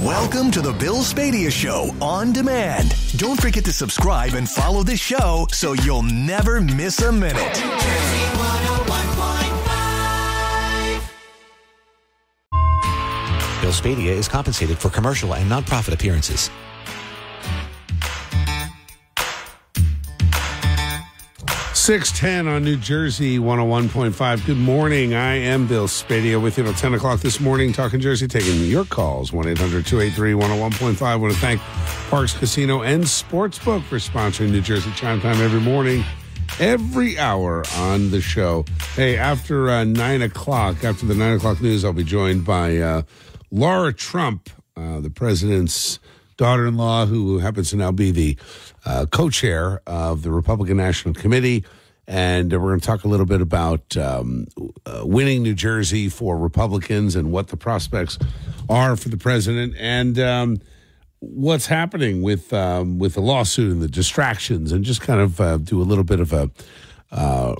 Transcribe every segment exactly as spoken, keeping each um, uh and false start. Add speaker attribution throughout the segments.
Speaker 1: Welcome to the Bill Spadea Show on demand. Don't forget to subscribe and follow this show so you'll never miss a minute.
Speaker 2: Bill Spadea is compensated for commercial and nonprofit appearances.
Speaker 3: six ten on New Jersey one oh one point five. Good morning. I am Bill Spadea with you till ten o'clock this morning, talking Jersey, taking your calls. one eight hundred two eight three one oh one point five. I want to thank Parks Casino and Sportsbook for sponsoring New Jersey Chime Time every morning, every hour on the show. Hey, after uh, nine o'clock, after the nine o'clock news, I'll be joined by uh, Laura Trump, uh, the president's daughter-in-law, who happens to now be the uh, co-chair of the Republican National Committee. And we're going to talk a little bit about um, uh, winning New Jersey for Republicans and what the prospects are for the president, and um, what's happening with um, with the lawsuit and the distractions, and just kind of uh, do a little bit of a uh,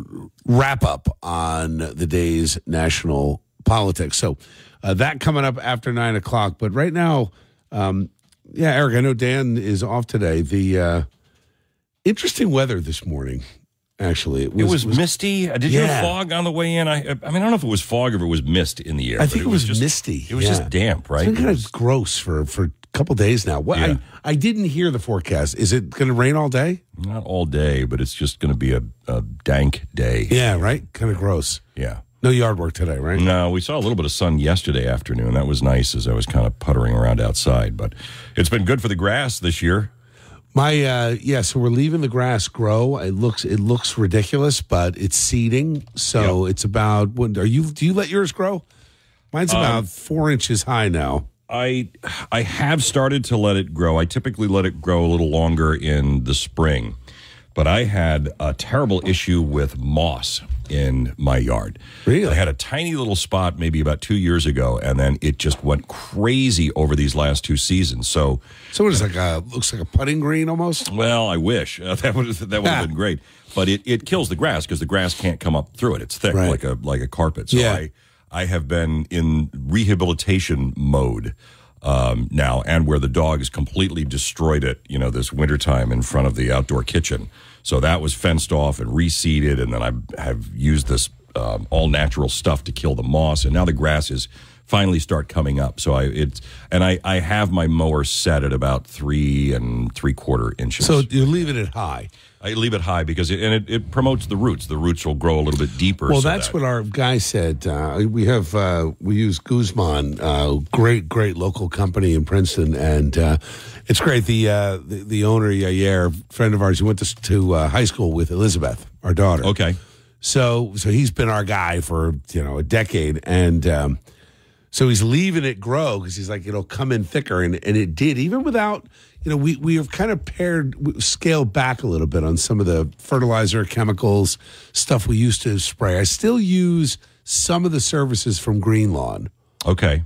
Speaker 3: wrap up on the day's national politics. So uh, that coming up after nine o'clock. But right now, um, yeah, Eric, I know Dan is off today. The uh, interesting weather this morning. Actually,
Speaker 4: it was, it was, was misty. Did yeah. you have fog on the way in? I, I mean, I don't know if it was fog or if it was mist in the air.
Speaker 3: I think it, it was,
Speaker 4: was just,
Speaker 3: misty.
Speaker 4: It was yeah. just damp, right?
Speaker 3: It's been kind of gross for, for a couple days now. What yeah. I, I didn't hear the forecast. Is it going to rain all day?
Speaker 4: Not all day, but it's just going to be a, a dank day.
Speaker 3: Yeah, right? Kind of gross.
Speaker 4: Yeah.
Speaker 3: No yard work today, right?
Speaker 4: No, we saw a little bit of sun yesterday afternoon. That was nice as I was kind of puttering around outside. But it's been good for the grass this year.
Speaker 3: My uh, yeah, so we're leaving the grass grow. It looks it looks ridiculous, but it's seeding. So yep. it's about. What, are you? Do you let yours grow? Mine's about um, four inches high now.
Speaker 4: I I have started to let it grow. I typically let it grow a little longer in the spring, but I had a terrible issue with moss in my yard.
Speaker 3: Really?
Speaker 4: I had a tiny little spot maybe about two years ago, and then it just went crazy over these last two seasons. So,
Speaker 3: so it is like a looks like a putting green almost.
Speaker 4: Well, I wish uh, that would that would have been great, but it, it kills the grass because the grass can't come up through it. It's thick
Speaker 3: right.
Speaker 4: like a like a carpet. So
Speaker 3: yeah.
Speaker 4: I I have been in rehabilitation mode um, now, and where the dog has completely destroyed it. You know, this wintertime in front of the outdoor kitchen. So that was fenced off and reseeded, and then I have used this um, all-natural stuff to kill the moss, and now the grass is finally start coming up. So I it's and I, I have my mower set at about three and three-quarter inches.
Speaker 3: So you're leaving it high.
Speaker 4: I leave it high because it, and it, it promotes the roots. The roots will grow a little bit deeper.
Speaker 3: Well,
Speaker 4: so
Speaker 3: that's
Speaker 4: that,
Speaker 3: what our guy said. Uh, we have uh, we use Guzman, uh, great great local company in Princeton, and uh, it's great. The, uh, the the owner Yair, friend of ours, who went to, to uh, high school with Elizabeth, our daughter.
Speaker 4: Okay,
Speaker 3: so so he's been our guy for you know a decade, and um, so he's leaving it grow because he's like it'll come in thicker, and and it did even without. You know, we, we have kind of pared, scaled back a little bit on some of the fertilizer, chemicals, stuff we used to spray. I still use some of the services from Green Lawn.
Speaker 4: Okay.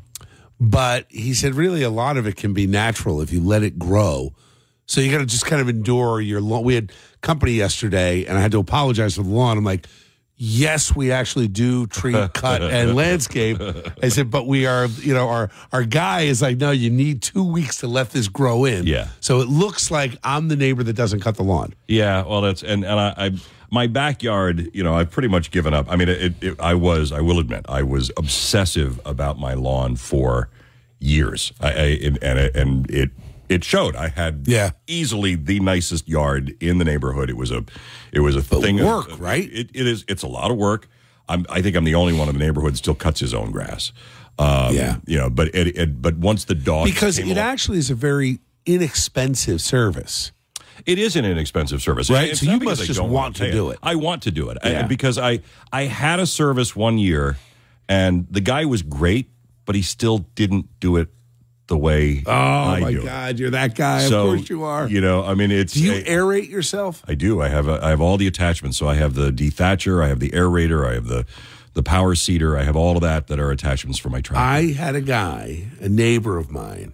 Speaker 3: But he said really a lot of it can be natural if you let it grow. So you got to just kind of endure your lawn. We had company yesterday, and I had to apologize for the lawn. I'm like, yes, we actually do tree cut and landscape. I said, but we are, you know, our our guy is like, no, you need two weeks to let this grow in.
Speaker 4: Yeah.
Speaker 3: So it looks like I'm the neighbor that doesn't cut the lawn.
Speaker 4: Yeah. Well, that's and and I, I my backyard, you know, I've pretty much given up. I mean, it, it, I was, I will admit, I was obsessive about my lawn for years. I, I and and it. It showed. I had
Speaker 3: yeah.
Speaker 4: easily the nicest yard in the neighborhood. It was a, it was a
Speaker 3: but
Speaker 4: thing
Speaker 3: work,
Speaker 4: of,
Speaker 3: right?
Speaker 4: It, it is. It's a lot of work. I'm, I think I'm the only one in the neighborhood that still cuts his own grass. Um,
Speaker 3: yeah,
Speaker 4: you know. But it, it, but once the dog
Speaker 3: because it
Speaker 4: along,
Speaker 3: actually is a very inexpensive service.
Speaker 4: It is an inexpensive service,
Speaker 3: right?
Speaker 4: It's
Speaker 3: so you
Speaker 4: must
Speaker 3: just want, want to do it.
Speaker 4: I want to do it
Speaker 3: yeah.
Speaker 4: I, because I I had a service one year, and the guy was great, but he still didn't do it the way
Speaker 3: oh
Speaker 4: I
Speaker 3: my
Speaker 4: do
Speaker 3: God,
Speaker 4: it.
Speaker 3: You're that guy.
Speaker 4: So,
Speaker 3: of course you are.
Speaker 4: You know, I mean, it's.
Speaker 3: Do you
Speaker 4: I,
Speaker 3: aerate yourself?
Speaker 4: I do. I have a, I have all the attachments. So I have the dethatcher, I have the aerator, I have the the power seeder. I have all of that that are attachments for my tractor.
Speaker 3: I had a guy, a neighbor of mine,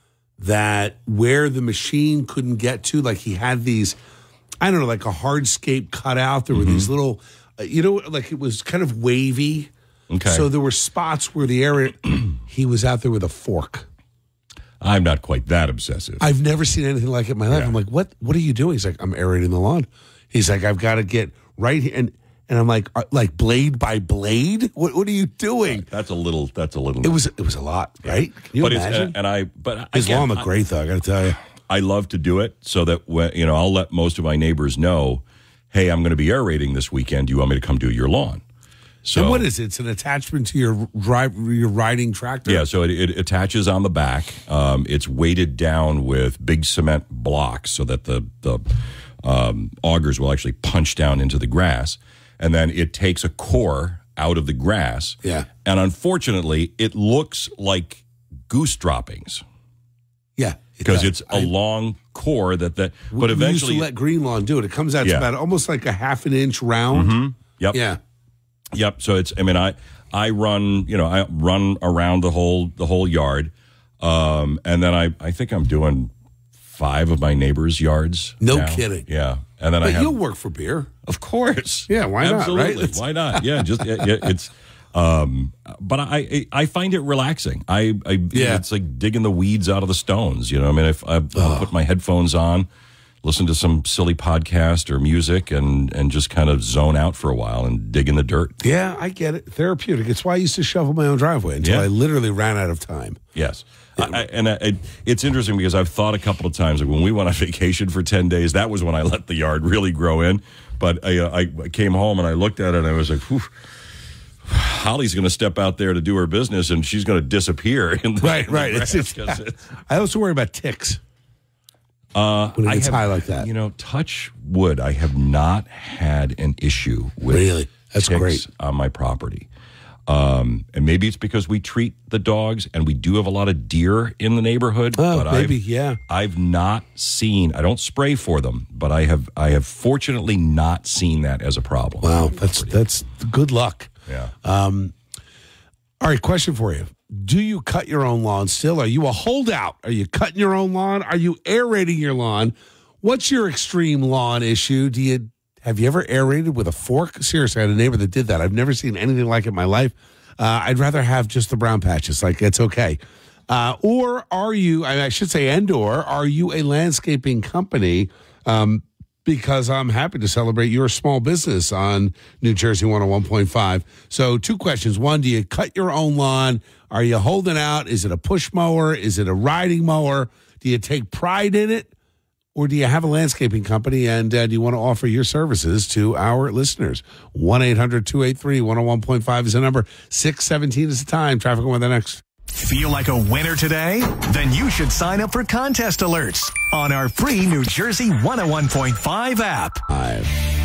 Speaker 3: that where the machine couldn't get to, like he had these, I don't know, like a hardscape cutout. There were mm-hmm. these little, uh, you know, like it was kind of wavy.
Speaker 4: Okay.
Speaker 3: So there were spots where the air, he was out there with a fork.
Speaker 4: I'm not quite that obsessive.
Speaker 3: I've never seen anything like it in my life.
Speaker 4: Yeah.
Speaker 3: I'm like, what? What are you doing? He's like, I'm aerating the lawn. He's like, I've got to get right here, and and I'm like, uh, like blade by blade. What What are you doing?
Speaker 4: That's a little. That's a little.
Speaker 3: It was it was a lot, right? Can you
Speaker 4: but
Speaker 3: imagine?
Speaker 4: It's, and I, but
Speaker 3: His
Speaker 4: again,
Speaker 3: lawn looked great, though. I got to tell you.
Speaker 4: I love to do it so that when, you know, I'll let most of my neighbors know, hey, I'm going to be aerating this weekend. Do you want me to come do your lawn? So
Speaker 3: And what is it? It's an attachment to your drive, your riding tractor?
Speaker 4: Yeah, so it, it attaches on the back. Um, it's weighted down with big cement blocks so that the, the um, augers will actually punch down into the grass. And then it takes a core out of the grass.
Speaker 3: Yeah.
Speaker 4: And unfortunately, it looks like goose droppings.
Speaker 3: Yeah.
Speaker 4: Because
Speaker 3: it
Speaker 4: it's a long core that, that but
Speaker 3: we
Speaker 4: eventually...
Speaker 3: used to let green lawn do it. It comes out to
Speaker 4: Yeah.
Speaker 3: about almost like a half an inch round.
Speaker 4: Mm-hmm. Yep.
Speaker 3: Yeah.
Speaker 4: Yep. So it's, I mean, I, I run, you know, I run around the whole, the whole yard. Um, and then I, I think I'm doing five of my neighbors' yards.
Speaker 3: No
Speaker 4: now.
Speaker 3: kidding.
Speaker 4: Yeah. And then
Speaker 3: But
Speaker 4: I have,
Speaker 3: you'll work for beer.
Speaker 4: of course.
Speaker 3: Yeah, why not,
Speaker 4: Absolutely.
Speaker 3: right?
Speaker 4: Why not? Yeah. Just, yeah, yeah, it's, um, but I, I find it relaxing. I, I,
Speaker 3: Yeah.
Speaker 4: it's like digging the weeds out of the stones. You know, I mean, if I I'll put my headphones on, listen to some silly podcast or music and, and just kind of zone out for a while and dig in the dirt.
Speaker 3: Yeah, I get it. Therapeutic. It's why I used to shovel my own driveway until
Speaker 4: Yeah.
Speaker 3: I literally ran out of time.
Speaker 4: Yes. I, I, and I, it, it's interesting because I've thought a couple of times, like when we went on vacation for ten days, that was when I let the yard really grow in. But I, uh, I came home and I looked at it and I was like, whew, Holly's going to step out there to do her business and she's going to disappear. In the,
Speaker 3: Right,
Speaker 4: in the
Speaker 3: right.
Speaker 4: grass
Speaker 3: It's,
Speaker 4: 'cause
Speaker 3: it's,
Speaker 4: it's,
Speaker 3: I also worry about ticks
Speaker 4: uh,
Speaker 3: when it
Speaker 4: I
Speaker 3: gets
Speaker 4: have,
Speaker 3: high like that.
Speaker 4: You know, touch wood, I have not had an issue with
Speaker 3: Really? That's
Speaker 4: ticks
Speaker 3: great.
Speaker 4: on my property. Um, and maybe it's because we treat the dogs and we do have a lot of deer in the neighborhood.
Speaker 3: Oh,
Speaker 4: but
Speaker 3: maybe,
Speaker 4: I've,
Speaker 3: yeah.
Speaker 4: I've not seen, I don't spray for them, but I have, I have fortunately not seen that as a problem.
Speaker 3: Wow, that's that's good luck.
Speaker 4: Yeah.
Speaker 3: Um, all right, question for you. Do you cut your own lawn still? Are you a holdout? Are you cutting your own lawn? Are you aerating your lawn? What's your extreme lawn issue? Do you have you ever aerated with a fork? Seriously, I had a neighbor that did that. I've never seen anything like it in my life. Uh, I'd rather have just the brown patches. Like, it's okay. Uh, or are you, I should say, and or, are you a landscaping company? Um, because I'm happy to celebrate your small business on New Jersey one oh one point five. So two questions. One, do you cut your own lawn? Are you holding out? Is it a push mower? Is it a riding mower? Do you take pride in it? Or do you have a landscaping company and uh, do you want to offer your services to our listeners? one eight hundred two eight three one oh one point five is the number. six seventeen is the time. Traffic on the next.
Speaker 1: Feel like a winner today? Then you should sign up for contest alerts on our free New Jersey one oh one point five app.
Speaker 3: Five.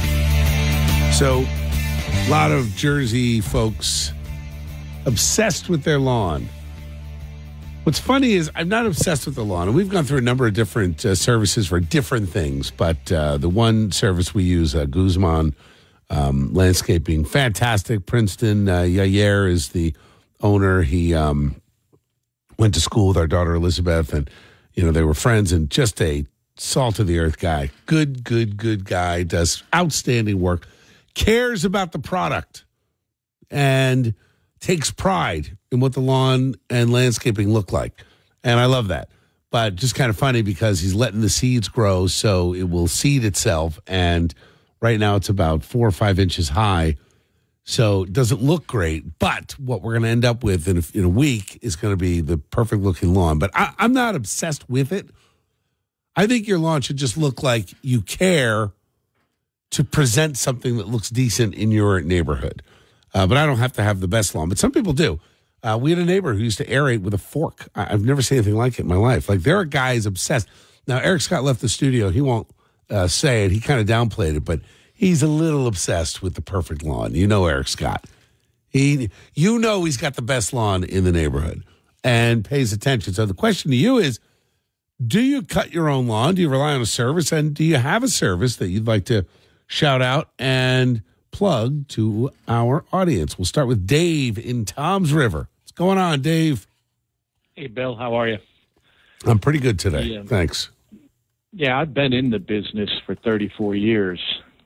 Speaker 3: So, a lot of Jersey folks obsessed with their lawn. What's funny is I'm not obsessed with the lawn. And we've gone through a number of different uh, services for different things. But uh, the one service we use, uh, Guzman um, Landscaping, fantastic. Princeton, uh, Yair is the owner. He um, went to school with our daughter Elizabeth, and you know they were friends. And just a salt of the earth guy, good, good, good guy. Does outstanding work. Cares about the product, and takes pride in what the lawn and landscaping look like. And I love that. But just kind of funny because he's letting the seeds grow so it will seed itself. And right now it's about four or five inches high. So it doesn't look great. But what we're going to end up with in a, in a week is going to be the perfect looking lawn. But I, I'm not obsessed with it. I think your lawn should just look like you care to present something that looks decent in your neighborhood. Uh, but I don't have to have the best lawn. But some people do. Uh, we had a neighbor who used to aerate with a fork. I, I've never seen anything like it in my life. Like, there are guys obsessed. Now, Eric Scott left the studio. He won't uh, say it. He kind of downplayed it, but he's a little obsessed with the perfect lawn. You know Eric Scott. He, you know he's got the best lawn in the neighborhood and pays attention. So the question to you is, do you cut your own lawn? Do you rely on a service? And do you have a service that you'd like to shout out and plug to our audience? We'll start with Dave in Toms River. What's going on, Dave?
Speaker 5: Hey, Bill, how are you?
Speaker 3: I'm pretty good today.
Speaker 5: Yeah.
Speaker 3: Thanks.
Speaker 5: Yeah, I've been in the business for thirty-four years,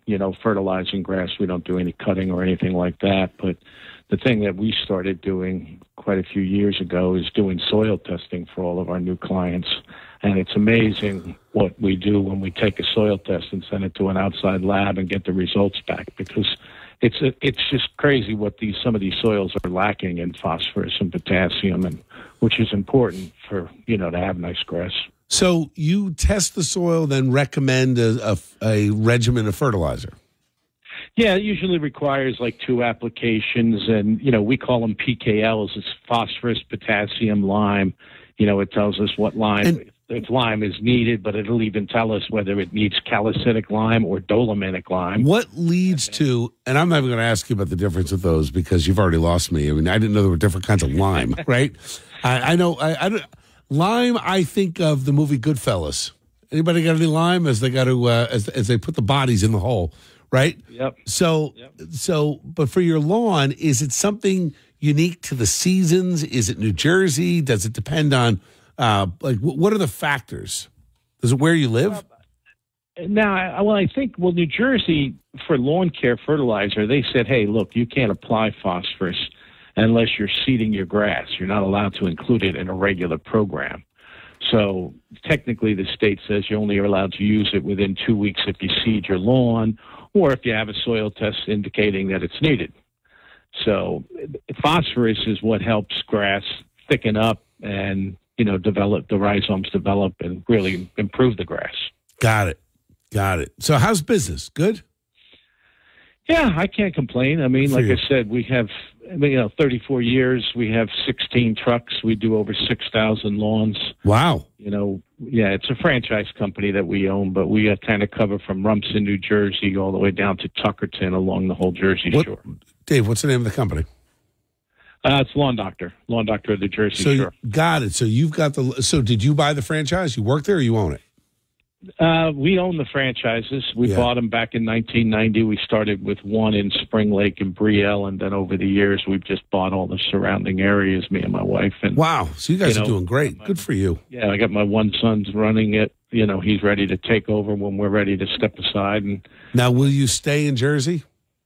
Speaker 5: you know, fertilizing grass. We don't do any cutting or anything like that. But the thing that we started doing quite a few years ago is doing soil testing for all of our new clients. And it's amazing what we do when we take a soil test and send it to an outside lab and get the results back, because it's a, it's just crazy what these some of these soils are lacking in phosphorus and potassium, and which is important for, you know, to have nice grass.
Speaker 3: So you test the soil, then recommend a, a, a regimen of fertilizer.
Speaker 5: Yeah, it usually requires like two applications, and, you know, we call them P K Ls. It's phosphorus, potassium, lime. You know, it tells us what lime, and, if lime is needed, but it'll even tell us whether it needs calicitic lime or dolomitic lime.
Speaker 3: What leads to, and I'm not even going to ask you about the difference of those because you've already lost me. I mean, I didn't know there were different kinds of lime, right? I, I know, I, I don't, lime, I think of the movie Goodfellas. Anybody got any lime as they got to, uh, as, as they put the bodies in the hole, right?
Speaker 5: Yep.
Speaker 3: So,
Speaker 5: yep.
Speaker 3: so, but for your lawn, is it something unique to the seasons? Is it New Jersey? Does it depend on, uh, like, what are the factors? Is it where you live?
Speaker 5: Uh, now, I, well, I think, well, New Jersey, for lawn care fertilizer, they said, hey, look, you can't apply phosphorus unless you're seeding your grass. You're not allowed to include it in a regular program. So technically the state says you only are allowed to use it within two weeks if you seed your lawn or if you have a soil test indicating that it's needed. So phosphorus is what helps grass thicken up and, you know, develop, the rhizomes develop and really improve the grass.
Speaker 3: Got it. Got it. So how's business? Good?
Speaker 5: Yeah, I can't complain. I mean,
Speaker 3: For
Speaker 5: like
Speaker 3: you.
Speaker 5: I said, we have, I mean, you know, thirty-four years. We have sixteen trucks. We do over six thousand lawns.
Speaker 3: Wow.
Speaker 5: You know, yeah, it's a franchise company that we own, but we uh, kind of cover from Rumson, New Jersey, all the way down to Tuckerton along the whole Jersey
Speaker 3: What,
Speaker 5: Shore.
Speaker 3: Dave, what's the name of the company?
Speaker 5: Uh, it's Lawn Doctor, Lawn Doctor of the Jersey
Speaker 3: So
Speaker 5: Shore.
Speaker 3: you, got it. So you've got the. So did you buy the franchise? You work there, or you own it?
Speaker 5: Uh, we own the franchises. We
Speaker 3: Yeah.
Speaker 5: bought them back in nineteen ninety. We started with one in Spring Lake and Brielle, and then over the years, we've just bought all the surrounding areas, me and my wife. And
Speaker 3: Wow. So you guys
Speaker 5: You
Speaker 3: are
Speaker 5: know,
Speaker 3: doing great. Good for you.
Speaker 5: yeah, I got my one son's running it. You know, he's ready to take over when we're ready to step aside. And
Speaker 3: Now, will you stay in Jersey?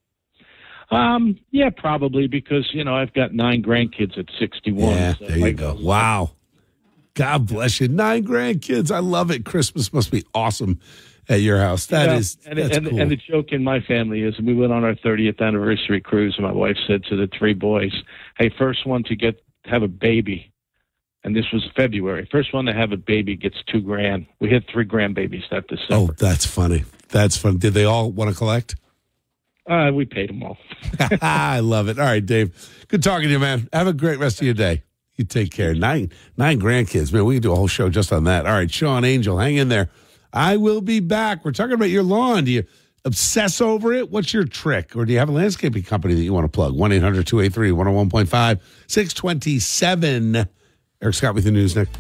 Speaker 5: um, yeah, probably because you know I've got nine grandkids at sixty-one.
Speaker 3: Yeah,
Speaker 5: so
Speaker 3: there you
Speaker 5: like-
Speaker 3: go. Wow. God bless you. Nine grandkids. I love it. Christmas must be awesome at your house. That
Speaker 5: Yeah,
Speaker 3: is,
Speaker 5: and,
Speaker 3: that's
Speaker 5: and,
Speaker 3: cool.
Speaker 5: and the joke in my family is we went on our thirtieth anniversary cruise, and my wife said to the three boys, "Hey, first one to get have a baby." And this was February. First one to have a baby gets two grand. We had three grandbabies that
Speaker 3: oh,
Speaker 5: December.
Speaker 3: that's funny. That's fun. Did they all want to collect?
Speaker 5: Uh, we paid them all.
Speaker 3: I love it. All right, Dave. Good talking to you, man. Have a great rest of your day. You take care. Nine nine grandkids. Man, we can do a whole show just on that. All right, Sean Angel, hang in there. I will be back. We're talking about your lawn. Do you obsess over it? What's your trick? Or do you have a landscaping company that you want to plug? one eight hundred two eight three one oh one point five, six twenty-seven. Eric Scott with the news, Nick.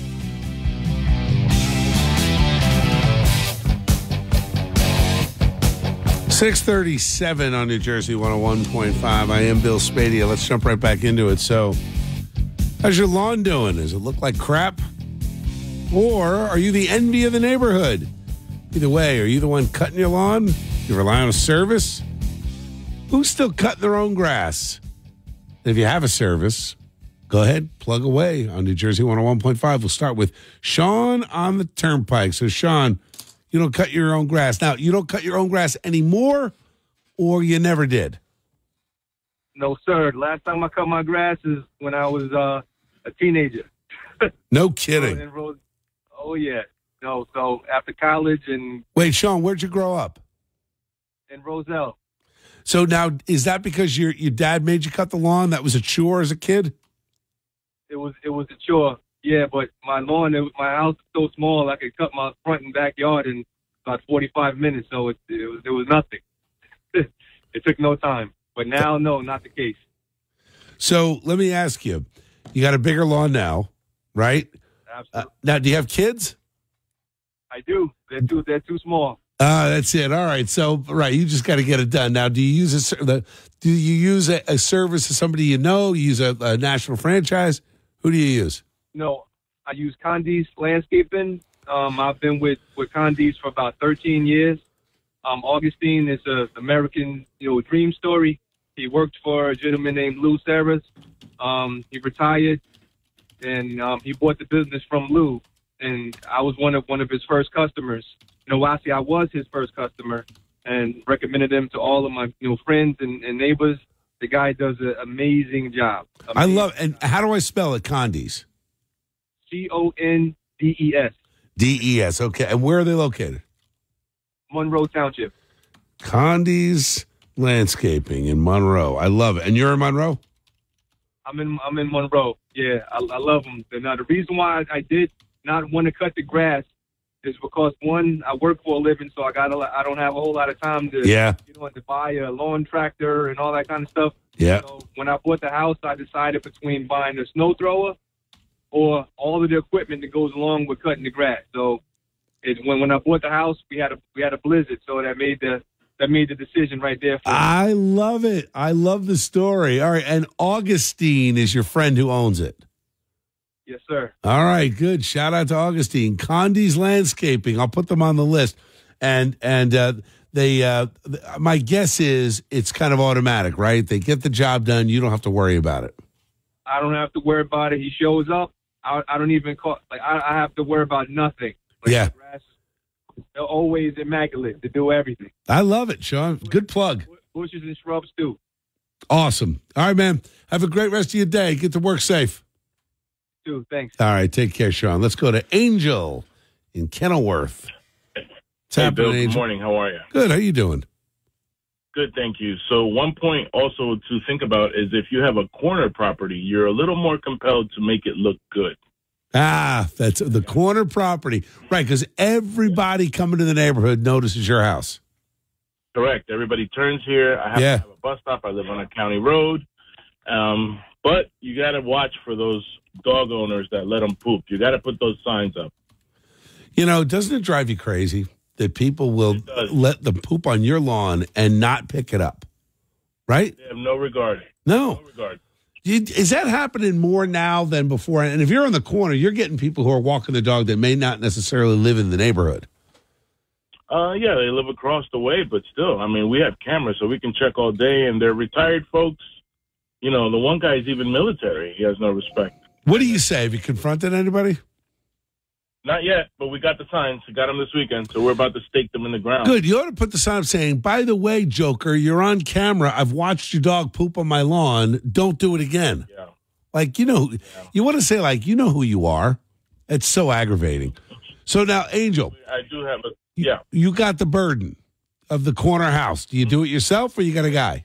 Speaker 3: six thirty-seven on New Jersey one oh one point five. I am Bill Spadea. Let's jump right back into it. So, how's your lawn doing? Does it look like crap? Or are you the envy of the neighborhood? Either way, are you the one cutting your lawn? You rely on a service? Who's still cutting their own grass? If you have a service, go ahead, plug away on New Jersey one oh one point five. We'll start with Sean on the Turnpike. So, Sean, you don't cut your own grass. Now, you don't cut your own grass anymore, or you never did?
Speaker 6: No, sir. Last time I cut my grass is when I was uh, a teenager.
Speaker 3: No kidding.
Speaker 6: In Rose- oh, yeah. No, so after college and
Speaker 3: Wait, Sean, where'd you grow up?
Speaker 6: in Roselle.
Speaker 3: So now, is that because your your dad made you cut the lawn? That was a chore as a kid?
Speaker 6: It was it was a chore. Yeah, but my lawn, it, was- my house is so small, I could cut my front and backyard in about forty-five minutes, so it, it, was, it was nothing. It took no time. But now, no, not the case.
Speaker 3: So let me ask you, you got a bigger lawn now, right?
Speaker 6: Absolutely.
Speaker 3: Uh, now, do you have kids?
Speaker 6: I do. They're too, they're too small.
Speaker 3: Ah, that's it. All right. So, right, you just got to get it done. Now, do you use a ser- the, do you use a, a service of somebody you know? You use a, a national franchise? Who do you use?
Speaker 6: No, I use Condi's Landscaping. Um, I've been with, with Condi's for about thirteen years. Um, Augustine is an American, you know, dream story. He worked for a gentleman named Lou Serras. Um, he retired, and um, he bought the business from Lou. And I was one of one of his first customers. You know, actually, I was his first customer, and recommended him to all of my, you know, friends and, and neighbors. The guy does an amazing job. Amazing
Speaker 3: I love. And how do I spell it? Condes.
Speaker 6: C O N D E S.
Speaker 3: D E S. Okay. And where are they located?
Speaker 6: Monroe Township.
Speaker 3: Condes Landscaping in Monroe. I love it. And you're in Monroe?
Speaker 6: I'm in I'm in Monroe. Yeah, I, I love them. Now, the reason why I did not want to cut the grass is because, one, I work for a living, so I got I don't have a whole lot of time to
Speaker 3: Yeah.
Speaker 6: you know to buy a lawn tractor and all that kind of stuff.
Speaker 3: Yeah.
Speaker 6: So when I bought the house, I decided between buying a snow thrower or all of the equipment that goes along with cutting the grass. So it, when when I bought the house, we had a we had a blizzard, so that made the that made the decision right there. For me.
Speaker 3: I love it. I love the story. All right. And Augustine is your friend who owns it.
Speaker 6: Yes, sir.
Speaker 3: All right, good. Shout out to Augustine. Condes Landscaping. I'll put them on the list. And and uh, they, uh, my guess is it's kind of automatic, right? They get the job done. You don't have to worry about it.
Speaker 6: I don't have to worry about it. He shows up. I, I don't even call. Like I, I have to worry about nothing. Like,
Speaker 3: Yeah.
Speaker 6: the grass, they're always immaculate to do everything.
Speaker 3: I love it, Sean. Good plug.
Speaker 6: Bushes and shrubs too.
Speaker 3: Awesome. All right, man. Have a great rest of your day. Get to work safe.
Speaker 6: Too. Thanks.
Speaker 3: All right, take care, Sean. Let's go to Angel in Kenilworth. What's
Speaker 7: Hey,
Speaker 3: happening,
Speaker 7: Bill, good
Speaker 3: Angel?
Speaker 7: morning. How are you?
Speaker 3: Good. How you doing?
Speaker 7: Good, thank you. So one point also to think about is if you have a corner property, you're a little more compelled to make it look good.
Speaker 3: Ah, that's the corner property. Right, because everybody coming to the neighborhood notices your house.
Speaker 7: Correct. Everybody turns here. I have
Speaker 3: Yeah.
Speaker 7: to have a bus stop. I live on a county road. Um, but you got to watch for those dog owners that let them poop. You got to put those signs up.
Speaker 3: You know, doesn't it drive you crazy that people will let them poop on your lawn and not pick it up? Right?
Speaker 7: They have no regard.
Speaker 3: No.
Speaker 7: No regard.
Speaker 3: You- Is that happening more now than before? And if you're on the corner, you're getting people who are walking the dog that may not necessarily live in the neighborhood.
Speaker 7: Uh, yeah, they live across the way, but still, I mean, we have cameras, so we can check all day, and they're retired folks. You know, the one guy's even military. He has no respect.
Speaker 3: What do you say? Have you confronted anybody?
Speaker 7: Not yet, but we got the signs. We got them this weekend, so we're about to stake them in the ground.
Speaker 3: Good. You ought to put the sign up saying, by the way, Joker, you're on camera. I've watched your dog poop on my lawn. Don't do it again.
Speaker 7: Yeah.
Speaker 3: Like, you know, you want to say, like, you know who you are. It's so aggravating. So now, Angel,
Speaker 7: I do have a,
Speaker 3: you-
Speaker 7: yeah.
Speaker 3: you got the burden of the corner house. Do you do it yourself or you got a guy?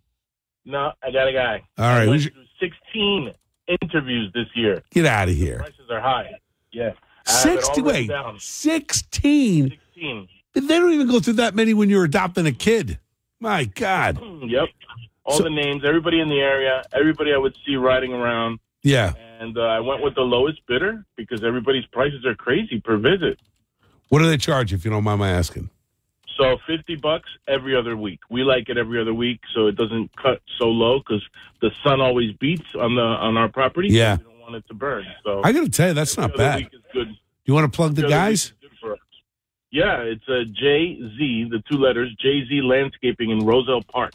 Speaker 7: No, I got a guy.
Speaker 3: All right,
Speaker 7: I went
Speaker 3: who's your-
Speaker 7: through sixteen interviews this year.
Speaker 3: Get out of here.
Speaker 7: Prices are high. Yeah. I have it all
Speaker 3: sixty,
Speaker 7: written
Speaker 3: wait,
Speaker 7: down.
Speaker 3: sixteen?
Speaker 7: sixteen.
Speaker 3: They don't even go through that many when you're adopting a kid. My God.
Speaker 7: Yep. All
Speaker 3: So-
Speaker 7: the names, everybody in the area, everybody I would see riding around.
Speaker 3: Yeah.
Speaker 7: And uh, I went with the lowest bidder because everybody's prices are crazy per visit.
Speaker 3: What do they charge, if you don't mind my asking?
Speaker 7: So fifty bucks every other week. We like it every other week so it doesn't cut so low because the sun always beats on the on our property.
Speaker 3: Yeah.
Speaker 7: We don't want it to burn. So
Speaker 3: I got to tell you, that's
Speaker 7: every
Speaker 3: not
Speaker 7: other
Speaker 3: bad.
Speaker 7: week is good.
Speaker 3: You want to plug the
Speaker 7: Every other week
Speaker 3: guys?
Speaker 7: is good for us. Yeah, it's a J Z, the two letters, J Z Landscaping in Roselle Park.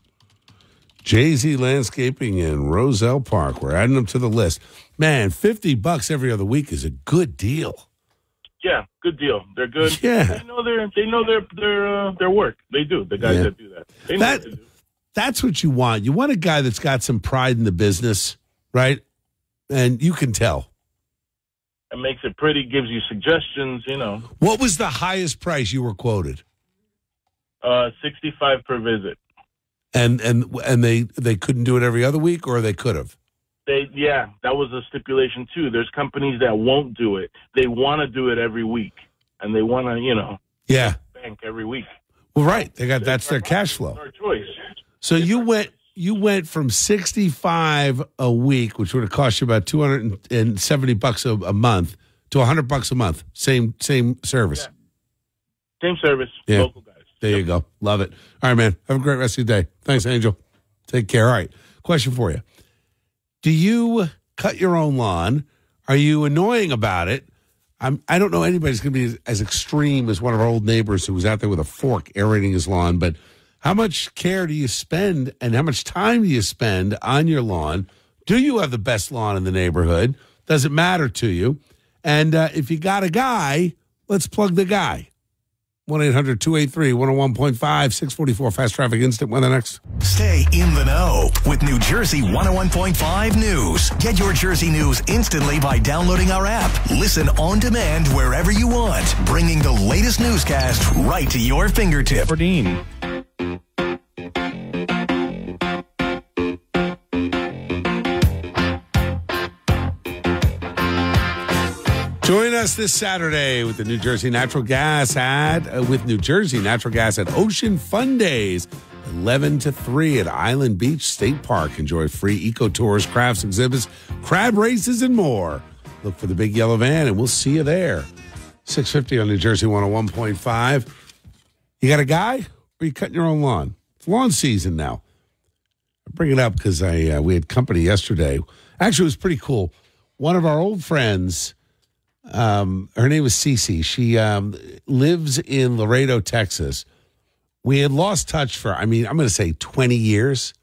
Speaker 3: J Z Landscaping in Roselle Park. We're adding them to the list. Man, fifty bucks every other week is a good deal.
Speaker 7: Yeah, good deal. They're good.
Speaker 3: Yeah.
Speaker 7: They know their they know their their uh, their work. They do. The guys
Speaker 3: Yeah.
Speaker 7: that do that. They know
Speaker 3: That
Speaker 7: what to do.
Speaker 3: that's what you want. You want a guy that's got some pride in the business, right? And you can tell.
Speaker 7: It makes it pretty, gives you suggestions, you know.
Speaker 3: What was the highest price you were quoted?
Speaker 7: Uh sixty-five per visit.
Speaker 3: And and and they they couldn't do it every other week, or they could have.
Speaker 7: They yeah, that was a stipulation too. There's companies that won't do it. They want to do it every week, and they want to, you know,
Speaker 3: Yeah.
Speaker 7: bank every week.
Speaker 3: Well, right. They got that's their cash flow.
Speaker 7: It's our choice.
Speaker 3: So you went you went from sixty-five a week, which would have cost you about two hundred seventy bucks a, a month, to one hundred bucks a month. Same same service.
Speaker 7: Yeah. Same service,
Speaker 3: Yeah.
Speaker 7: local guys.
Speaker 3: There you go. Love it. All right, man. Have a great rest of your day. Thanks, Angel. Take care. All right. Question for you. Do you cut your own lawn? Are you annoying about it? I'm, I don't know anybody's going to be as, as extreme as one of our old neighbors who was out there with a fork aerating his lawn. But how much care do you spend and how much time do you spend on your lawn? Do you have the best lawn in the neighborhood? Does it matter to you? And uh, if you got a guy, let's plug the guy. one eight hundred two eight three one oh one point five, six forty-four Fast Traffic Instant. When the next?
Speaker 1: Stay in the know with New Jersey one oh one point five News. Get your Jersey news instantly by downloading our app. Listen on demand wherever you want, bringing the latest newscast right to your fingertips.
Speaker 8: Aberdeen.
Speaker 3: Join us this Saturday with the New Jersey Natural Gas ad uh, with New Jersey Natural Gas at Ocean Fun Days, eleven to three at Island Beach State Park. Enjoy free eco tours, crafts, exhibits, crab races, and more. Look for the big yellow van, and we'll see you there. six fifty on New Jersey one oh one point five. You got a guy, or are you cutting your own lawn? It's lawn season now. I bring it up because I uh, we had company yesterday. Actually, it was pretty cool. One of our old friends. Um, her name was Cece. She um, lives in Laredo, Texas. We had lost touch for, I mean, I'm going to say twenty years.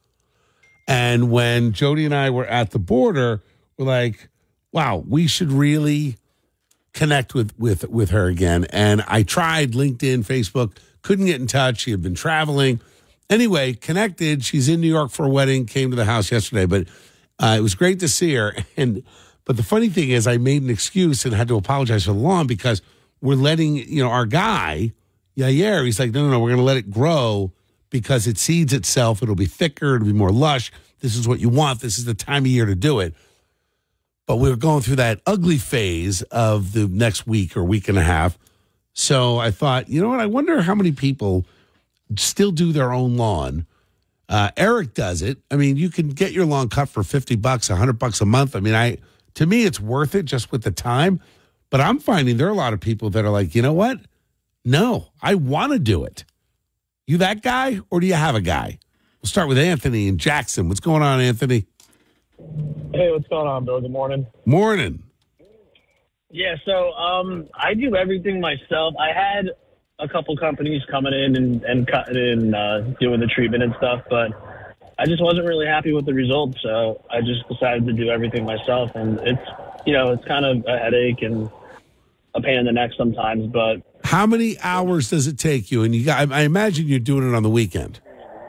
Speaker 3: And when Jody and I were at the border, we're like, wow, we should really connect with, with, with her again. And I tried LinkedIn, Facebook, couldn't get in touch. She had been traveling. Anyway, connected. She's in New York for a wedding, came to the house yesterday, but uh, it was great to see her. And But the funny thing is I made an excuse and had to apologize for the lawn because we're letting, you know, our guy, Yair, he's like, no, no, no, we're going to let it grow because it seeds itself. It'll be thicker. It'll be more lush. This is what you want. This is the time of year to do it. But we were going through that ugly phase of the next week or week and a half. So I thought, you know what? I wonder how many people still do their own lawn. Uh, Eric does it. I mean, you can get your lawn cut for fifty bucks, one hundred bucks a month. I mean, I... To me, it's worth it just with the time. But I'm finding there are a lot of people that are like, you know what? No, I want to do it. You that guy, or do you have a guy? We'll start with Anthony in Jackson. What's going on, Anthony?
Speaker 9: Hey, what's going on, Bill? Good morning.
Speaker 3: Morning.
Speaker 9: Yeah, so um, I do everything myself. I had a couple companies coming in and, and cutting and uh, doing the treatment and stuff, but I just wasn't really happy with the results, so I just decided to do everything myself. And it's, you know, it's kind of a headache and a pain in the neck sometimes. But
Speaker 3: how many hours does it take you? And you got, I imagine you're doing it on the weekend.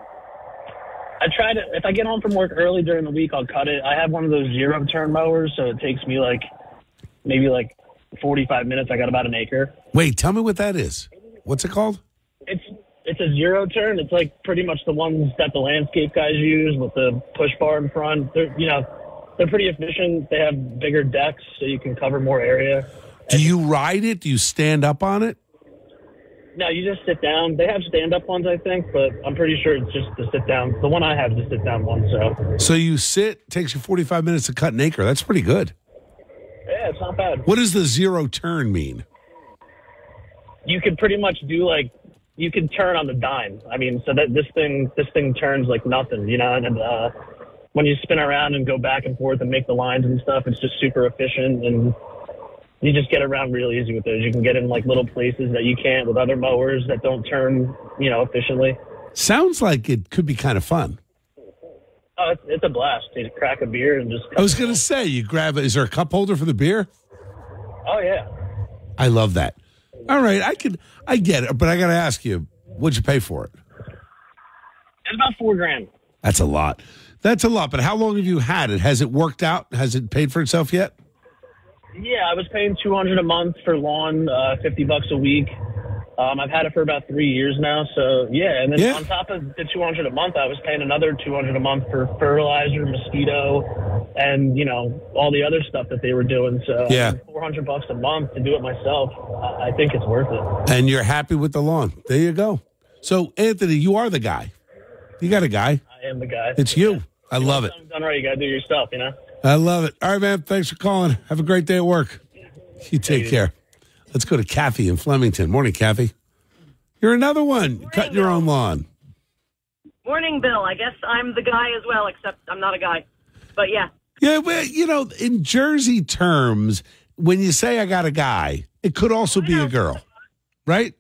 Speaker 9: I try to, if I get home from work early during the week, I'll cut it. I have one of those zero turn mowers, so it takes me like maybe like forty-five minutes. I got about an acre.
Speaker 3: Wait, tell me what that is. What's it called?
Speaker 9: It's It's a zero turn. It's like pretty much the ones that the landscape guys use with the push bar in front. They're, you know, they're pretty efficient. They have bigger decks, so you can cover more area.
Speaker 3: Do you ride it? Do you stand up on it?
Speaker 9: No, you just sit down. They have stand-up ones, I think, but I'm pretty sure it's just the sit-down. The one I have is the sit-down one. So,
Speaker 3: so you sit. Takes you forty-five minutes to cut an acre. That's pretty good.
Speaker 9: Yeah, it's not bad.
Speaker 3: What does the zero turn mean?
Speaker 9: You could pretty much do like. You can turn on the dime. I mean, so that this thing, this thing turns like nothing, you know, and uh, when you spin around and go back and forth and make the lines and stuff, it's just super efficient and you just get around real easy with those. You can get in like little places that you can't with other mowers that don't turn, you know, efficiently.
Speaker 3: Sounds like it could be kind of fun.
Speaker 9: Oh, it's, it's a blast. You just crack a beer and just.
Speaker 3: I was going to say, you grab it. Is there a cup holder for the beer?
Speaker 9: Oh, yeah.
Speaker 3: I love that. All right, I could, I get it, but I got to ask you, what'd you pay for it?
Speaker 9: It's about four grand.
Speaker 3: That's a lot. That's a lot. But how long have you had it? Has it worked out? Has it paid for itself yet?
Speaker 9: Yeah, I was paying two hundred a month for lawn, uh, fifty bucks a week. Um, I've had it for about three years now. So yeah, and then
Speaker 3: yeah.
Speaker 9: on top of the two hundred a month, I was paying another two hundred a month for fertilizer, mosquito, and you know all the other stuff that they were doing. So
Speaker 3: yeah,
Speaker 9: I mean, four hundred bucks a month to do it myself. I think it's worth it.
Speaker 3: And you're happy with the lawn? There you go. So Anthony, you are the guy. You got a guy.
Speaker 9: I am the guy.
Speaker 3: It's you.
Speaker 9: Yeah.
Speaker 3: I
Speaker 9: you
Speaker 3: love it.
Speaker 9: Done right. You got to do it yourself. You know.
Speaker 3: I love it. All right, man. Thanks for calling. Have a great day at work. You take
Speaker 9: you.
Speaker 3: care. Let's go to Kathy in Flemington. Morning, Kathy. You're another one.
Speaker 10: Morning,
Speaker 3: Cutting your
Speaker 10: Bill.
Speaker 3: own lawn.
Speaker 10: Morning, Bill. I guess I'm the guy as well, except I'm not a guy. But yeah.
Speaker 3: Yeah, well, you know, in Jersey terms, when you say I got a guy, it could also be a girl, right?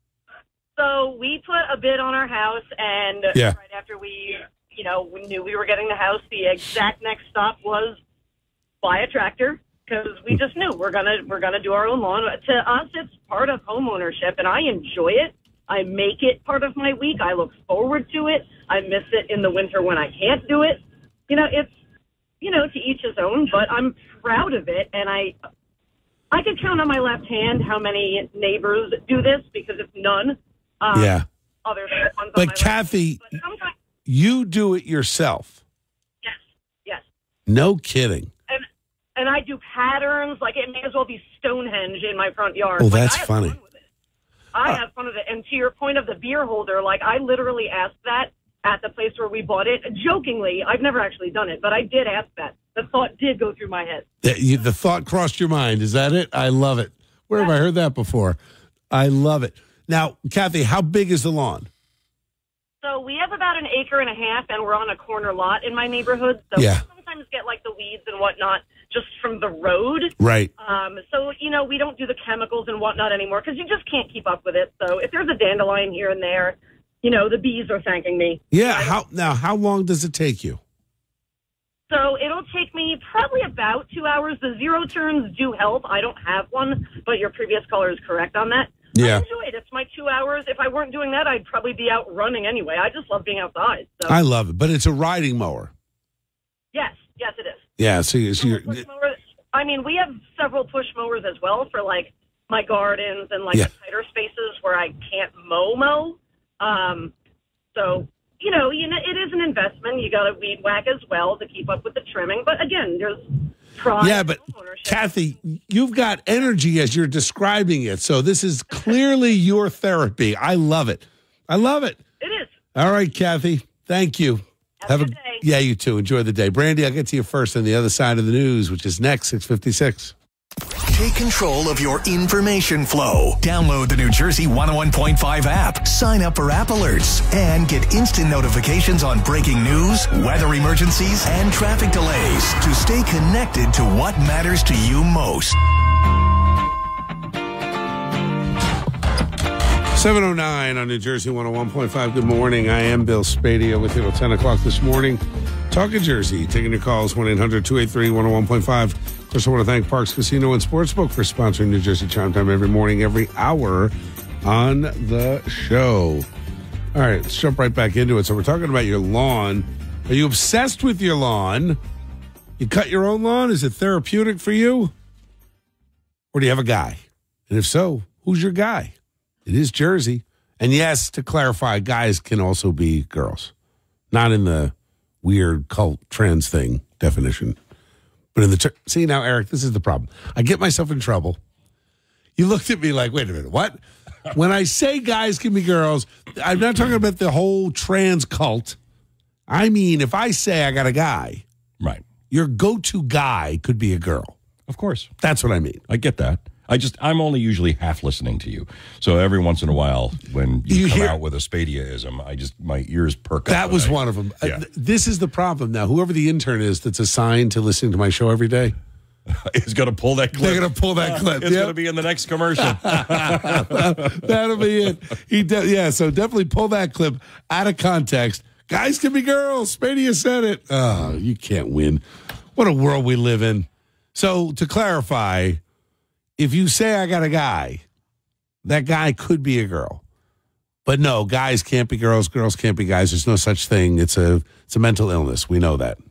Speaker 10: So we put a bid on our house, and
Speaker 3: Yeah.
Speaker 10: right after we, you know, we knew we were getting the house, the exact next stop was buy a tractor, because we just knew we're gonna we're gonna do our own lawn. To us, it's part of home ownership, and I enjoy it. I make it part of my week. I look forward to it. I miss it in the winter when I can't do it. You know, it's, you know, to each his own, but I'm proud of it, and I I could count on my left hand how many neighbors do this, because it's none. Um,
Speaker 3: Yeah.
Speaker 10: Other than the ones on
Speaker 3: But
Speaker 10: my
Speaker 3: Kathy,
Speaker 10: left. But sometimes,
Speaker 3: you do it yourself.
Speaker 10: yes, yes.
Speaker 3: No kidding.
Speaker 10: And and I do patterns, like it may as well be Stonehenge in my front yard.
Speaker 3: Oh,
Speaker 10: Like,
Speaker 3: that's
Speaker 10: I have
Speaker 3: funny.
Speaker 10: fun with it. I have fun with it. And to your point of the beer holder, like I literally asked that at the place where we bought it. Jokingly, I've never actually done it, but I did ask that. The thought did go through my head.
Speaker 3: The, you, the thought crossed your mind. Is that it? I love it. Where have I heard that before? I love it. Now, Kathy, how big is the lawn?
Speaker 10: So we have about an acre and a half, and we're on a corner lot in my neighborhood. So
Speaker 3: Yeah.
Speaker 10: we sometimes get like the weeds and whatnot just from the road.
Speaker 3: Right.
Speaker 10: Um, so, you know, we don't do the chemicals and whatnot anymore because you just can't keep up with it. So if there's a dandelion here and there, you know, the bees are thanking me.
Speaker 3: Yeah. How now? How long does it take you?
Speaker 10: So it'll take me probably about two hours. The zero turns do help. I don't have one, but your previous caller is correct on that.
Speaker 3: Yeah.
Speaker 10: I enjoy it. It's my two hours. If I weren't doing that, I'd probably be out running anyway. I just love being outside. So.
Speaker 3: I love it, but it's a riding mower.
Speaker 10: Yes, yes, it is.
Speaker 3: Yeah. So, you, so you're,
Speaker 10: Push mower, I mean, we have several push mowers as well for like my gardens and like
Speaker 3: Yeah.
Speaker 10: the tighter spaces where I can't mow mow. Um, so you know, you know, it is an investment. You got to weed whack as well to keep up with the trimming. But again, there's pride.
Speaker 3: yeah, but Kathy, you've got energy as you're describing it. So this is clearly your therapy. I love it. I love it.
Speaker 10: It is.
Speaker 3: All right, Kathy. Thank you.
Speaker 10: Have, Have a good day.
Speaker 3: Yeah, you too. Enjoy the day. Brandy, I'll get to you first on the other side of the news, which is next, six fifty-six.
Speaker 1: Take control of your information flow. Download the New Jersey one oh one point five app. Sign up for app alerts and get instant notifications on breaking news, weather emergencies, and traffic delays to stay connected to what matters to you most.
Speaker 3: seven oh nine on New Jersey one oh one point five. Good morning. I am Bill Spadea with you till ten o'clock this morning. Talking Jersey, taking your calls, one eight hundred two eight three one oh one point five. First, I want to thank Parks Casino and Sportsbook for sponsoring New Jersey Chime Time every morning, every hour on the show. All right, let's jump right back into it. So we're talking about your lawn. Are you obsessed with your lawn? You cut your own lawn? Is it therapeutic for you? Or do you have a guy? And if so, who's your guy? It is Jersey. And yes, to clarify, guys can also be girls. Not in the weird cult trans thing definition. But in the ter- see now, Eric, this is the problem. I get myself in trouble. You looked at me like, wait a minute, what? When I say guys can be girls, I'm not talking about the whole trans cult. I mean, if I say I got a guy,
Speaker 4: right,
Speaker 3: your go-to guy could be a girl.
Speaker 4: Of course.
Speaker 3: That's what I mean.
Speaker 4: I get that. I just, I'm only usually half listening to you. So every once in a while, when you,
Speaker 3: You
Speaker 4: come
Speaker 3: hear-
Speaker 4: out with a Spadeaism, I just, my ears perk up.
Speaker 3: That was
Speaker 4: and I-
Speaker 3: one of them.
Speaker 4: Yeah.
Speaker 3: Uh, th- this is the problem now. Whoever the intern is that's assigned to listening to my show every day,
Speaker 4: Is going to pull that clip.
Speaker 3: they're going to pull that clip.
Speaker 4: It's
Speaker 3: Yep.
Speaker 4: going to be in the next commercial.
Speaker 3: That'll be it. He de- yeah, so definitely pull that clip out of context. Guys can be girls. Spadea said it. Oh, you can't win. What a world we live in. So to clarify, if you say I got a guy, that guy could be a girl. But no, guys can't be girls, girls can't be guys. There's no such thing. It's a it's a mental illness. We know that.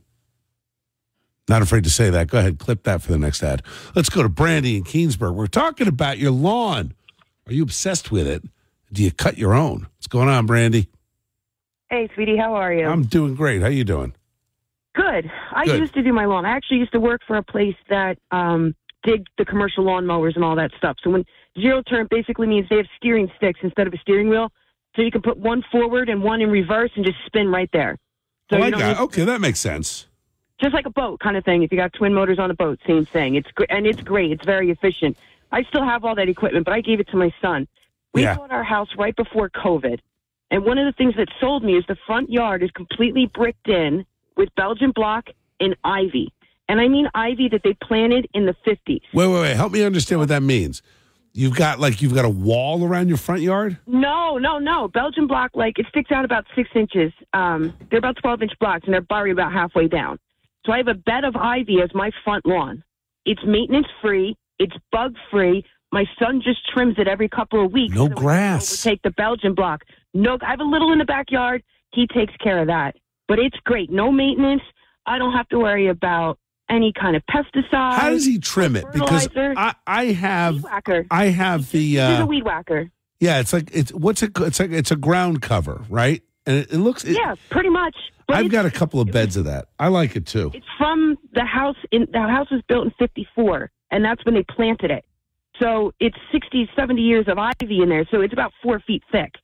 Speaker 3: Not afraid to say that. Go ahead, clip that for the next ad. Let's go to Brandy in Keensburg. We're talking about your lawn. Are you obsessed with it? Do you cut your own? What's going on, Brandy?
Speaker 8: Hey, sweetie, how are you?
Speaker 3: I'm doing great. How you doing?
Speaker 8: Good. I
Speaker 3: Good.
Speaker 8: used to do my lawn. I actually used to work for a place that um, did the commercial lawn mowers and all that stuff. So when zero turn basically means they have steering sticks instead of a steering wheel. So you can put one forward and one in reverse and just spin right there. So
Speaker 3: oh,
Speaker 8: you
Speaker 3: I
Speaker 8: don't
Speaker 3: got
Speaker 8: need-
Speaker 3: Okay, that makes sense.
Speaker 8: Just like a boat kind of thing. If you got twin motors on a boat, same thing. It's gr- and it's great. It's very efficient. I still have all that equipment, but I gave it to my son. We
Speaker 3: Yeah.
Speaker 8: bought our house right before COVID. And one of the things that sold me is the front yard is completely bricked in with Belgian block and ivy. And I mean ivy that they planted in the fifties.
Speaker 3: Wait, wait, wait. Help me understand what that means. You've got like you've got a wall around your front yard?
Speaker 8: No, no, no. Belgian block, like it sticks out about six inches. Um, they're about twelve inch blocks, and they're buried about halfway down. So I have a bed of ivy as my front lawn. It's maintenance free. It's bug free. My son just trims it every couple of weeks.
Speaker 3: No
Speaker 8: so
Speaker 3: grass.
Speaker 8: Take the Belgian block. No, I have a little in the backyard. He takes care of that. But it's great. No maintenance. I don't have to worry about any kind of pesticide.
Speaker 3: How does he trim it? Because I, I have,
Speaker 8: weed whacker.
Speaker 3: I have the.
Speaker 8: There's
Speaker 3: Uh,
Speaker 8: a weed whacker.
Speaker 3: yeah, it's like it's what's it? It's like it's a ground cover, right? And it, it looks. It,
Speaker 8: Yeah, pretty much. But
Speaker 3: I've
Speaker 8: it's-
Speaker 3: got a couple of beds of that. I like it too.
Speaker 8: It's from the house. In the house was built in fifty-four, and that's when they planted it. So it's sixty, seventy years of ivy in there. So it's about four feet thick.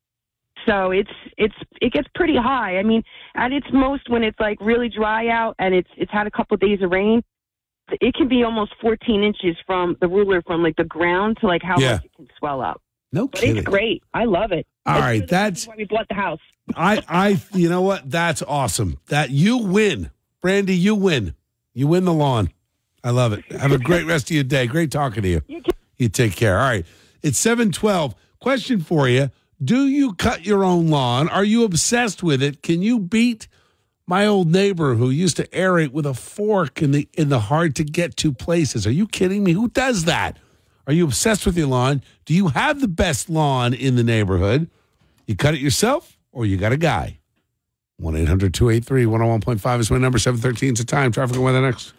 Speaker 8: So it's it's it gets pretty high. I mean, at its most, when it's like really dry out and it's it's had a couple of days of rain, it can be almost fourteen inches from the ruler from like the ground to like how
Speaker 3: Yeah.
Speaker 8: much it can swell up.
Speaker 3: No
Speaker 8: But
Speaker 3: kidding.
Speaker 8: it's great. I love it.
Speaker 3: All
Speaker 8: It's
Speaker 3: right,
Speaker 8: good.
Speaker 3: that's
Speaker 8: why we bought the house.
Speaker 3: I I you know what? That's awesome. That you win. Brandy, you win. You win the lawn. I love it. Have a great rest of your day. Great talking to you.
Speaker 8: You can-
Speaker 3: You take care. All right. It's seven twelve. Question for you. Do you cut your own lawn? Are you obsessed with it? Can you beat my old neighbor who used to aerate with a fork in the in the hard to get to places? Are you kidding me? Who does that? Are you obsessed with your lawn? Do you have the best lawn in the neighborhood? You cut it yourself or you got a guy? one eight hundred two eight three one oh one point five is my number. seven thirteen is the time. Traffic and weather next.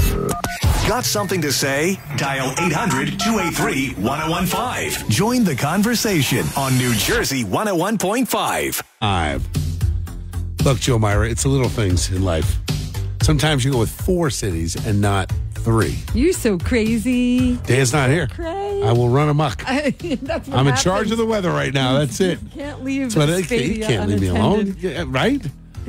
Speaker 1: Got something to say? Dial eight hundred two eight three one oh one five. Join the conversation on New Jersey one oh one point five.
Speaker 3: Five. Look, Joe Myra, it's the little things in life. Sometimes you go with four cities and not three.
Speaker 11: You're so crazy.
Speaker 3: Dan's not here.
Speaker 11: Crazy.
Speaker 3: I will run amok.
Speaker 11: That's what
Speaker 3: I'm in
Speaker 11: happens.
Speaker 3: charge of the weather right now. That's it.
Speaker 11: You can't leave.
Speaker 3: That's what I,
Speaker 11: Spadea
Speaker 3: you can't leave me alone,
Speaker 11: unattended.
Speaker 3: Yeah, right?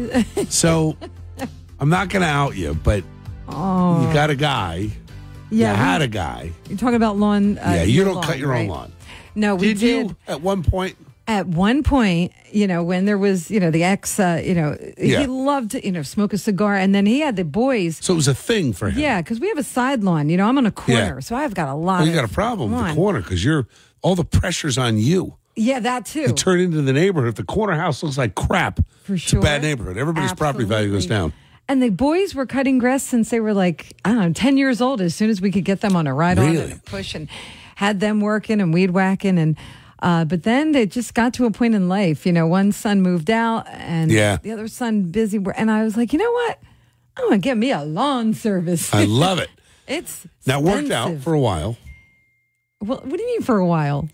Speaker 3: So I'm not going to out you, but
Speaker 11: Oh.
Speaker 3: you got a guy.
Speaker 11: Yeah,
Speaker 3: you
Speaker 11: we-
Speaker 3: had a guy.
Speaker 11: You're talking about lawn. Uh,
Speaker 3: yeah, you
Speaker 11: your
Speaker 3: don't
Speaker 11: lawn,
Speaker 3: cut your
Speaker 11: right?
Speaker 3: own lawn.
Speaker 11: No, we
Speaker 3: did.
Speaker 11: did.
Speaker 3: You at one point?
Speaker 11: At one point, you know, when there was, you know, the ex, uh, you know,
Speaker 3: Yeah.
Speaker 11: he loved to, you know, smoke a cigar, and then he had the boys.
Speaker 3: So it was a thing for him.
Speaker 11: Yeah, because we have a side lawn. You know, I'm on a corner,
Speaker 3: Yeah.
Speaker 11: so I've got a lot.
Speaker 3: Well, you
Speaker 11: of
Speaker 3: got a problem with the
Speaker 11: lawn.
Speaker 3: corner because you're all the pressure's on you.
Speaker 11: Yeah, that too.
Speaker 3: You turn into the neighborhood. If the corner house looks like crap,
Speaker 11: For
Speaker 3: it's
Speaker 11: sure.
Speaker 3: a bad neighborhood. Everybody's property value goes
Speaker 11: Absolutely.
Speaker 3: down.
Speaker 11: And the boys were cutting grass since they were like, I don't know, ten years old, as soon as we could get them on a ride on
Speaker 3: Really?
Speaker 11: and a push, and had them working and weed whacking. And uh, but then they just got to a point in life, you know, one son moved out and
Speaker 3: Yeah.
Speaker 11: the other son busy. wor- And I was like, you know what? I'm going to get me a lawn service.
Speaker 3: I love it.
Speaker 11: It's
Speaker 3: Now, it worked out
Speaker 11: expensive.
Speaker 3: for a while.
Speaker 11: Well, what do you mean for a while?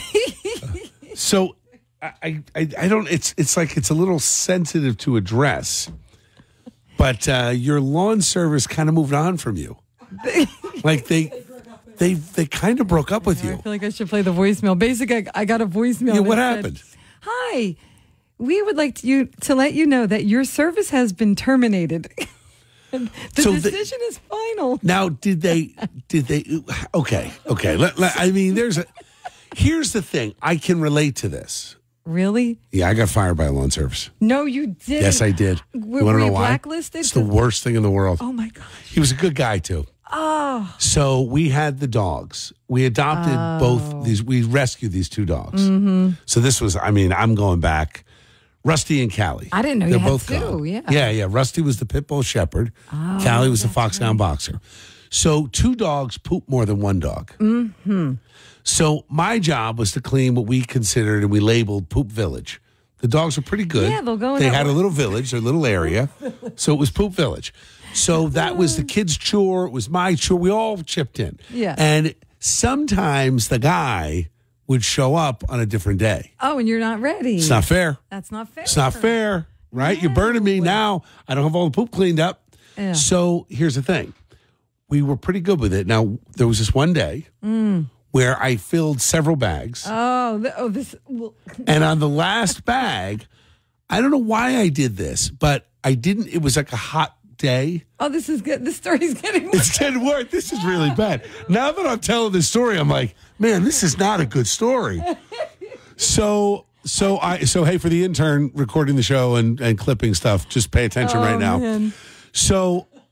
Speaker 3: So I, I, I don't. It's it's like it's a little sensitive to address, but uh, your lawn service kind of moved on from you. Like they, they, they kind of broke up with
Speaker 11: I
Speaker 3: you.
Speaker 11: feel like I should play the voicemail. Basically, I, I got a voicemail.
Speaker 3: Yeah, what
Speaker 11: that said,
Speaker 3: happened?
Speaker 11: Hi, we would like to, you to let you know that your service has been terminated. the
Speaker 3: So the-
Speaker 11: decision is final.
Speaker 3: Now, did they? Did they? Okay, okay. Let, let- I mean, there's a. Here's the thing. I can relate to this.
Speaker 11: Really?
Speaker 3: Yeah, I got fired by a lawn service.
Speaker 11: No, you didn't.
Speaker 3: Yes, I did.
Speaker 11: Were,
Speaker 3: you want
Speaker 11: were
Speaker 3: to know
Speaker 11: you
Speaker 3: why?
Speaker 11: blacklisted?
Speaker 3: It's the worst thing in the world.
Speaker 11: Oh my god.
Speaker 3: He was a good guy too.
Speaker 11: Oh.
Speaker 3: So we had the dogs. We adopted
Speaker 11: Oh.
Speaker 3: both these. We rescued these two dogs.
Speaker 11: Mm-hmm.
Speaker 3: So this was. I mean, I'm going back. Rusty and Callie.
Speaker 11: I didn't know
Speaker 3: They're
Speaker 11: you had
Speaker 3: both
Speaker 11: two,
Speaker 3: gone.
Speaker 11: yeah.
Speaker 3: yeah, yeah. Rusty was the pit bull shepherd.
Speaker 11: Oh,
Speaker 3: Callie was the foxhound boxer. So two dogs poop more than one dog.
Speaker 11: Mm-hmm.
Speaker 3: So my job was to clean what we considered and we labeled Poop Village. The dogs were pretty good.
Speaker 11: Yeah, they'll go in
Speaker 3: They
Speaker 11: that
Speaker 3: had a
Speaker 11: one.
Speaker 3: little village, their little area. So it was Poop Village. So that was the kids' chore. It was my chore. We all chipped in.
Speaker 11: Yeah.
Speaker 3: And sometimes the guy would show up on a different day.
Speaker 11: Oh, and you're not ready.
Speaker 3: It's not fair.
Speaker 11: That's not fair.
Speaker 3: It's not fair, right? You're burning me now. I don't have all the poop cleaned up.
Speaker 11: Yeah.
Speaker 3: So here's the thing. We were pretty good with it. Now, there was this one day
Speaker 11: Mm.
Speaker 3: where I filled several bags.
Speaker 11: Oh, th- oh, this. Well,
Speaker 3: And on the last bag, I don't know why I did this, but I didn't. It was like a hot day.
Speaker 11: oh, this is good. This story's getting.
Speaker 3: It's getting worse. This is really bad. Now that I'm telling this story, I'm like, man, this is not a good story. So, so I, so hey, for the intern recording the show and, and clipping stuff, just pay attention
Speaker 11: Oh,
Speaker 3: right now.
Speaker 11: man.
Speaker 3: So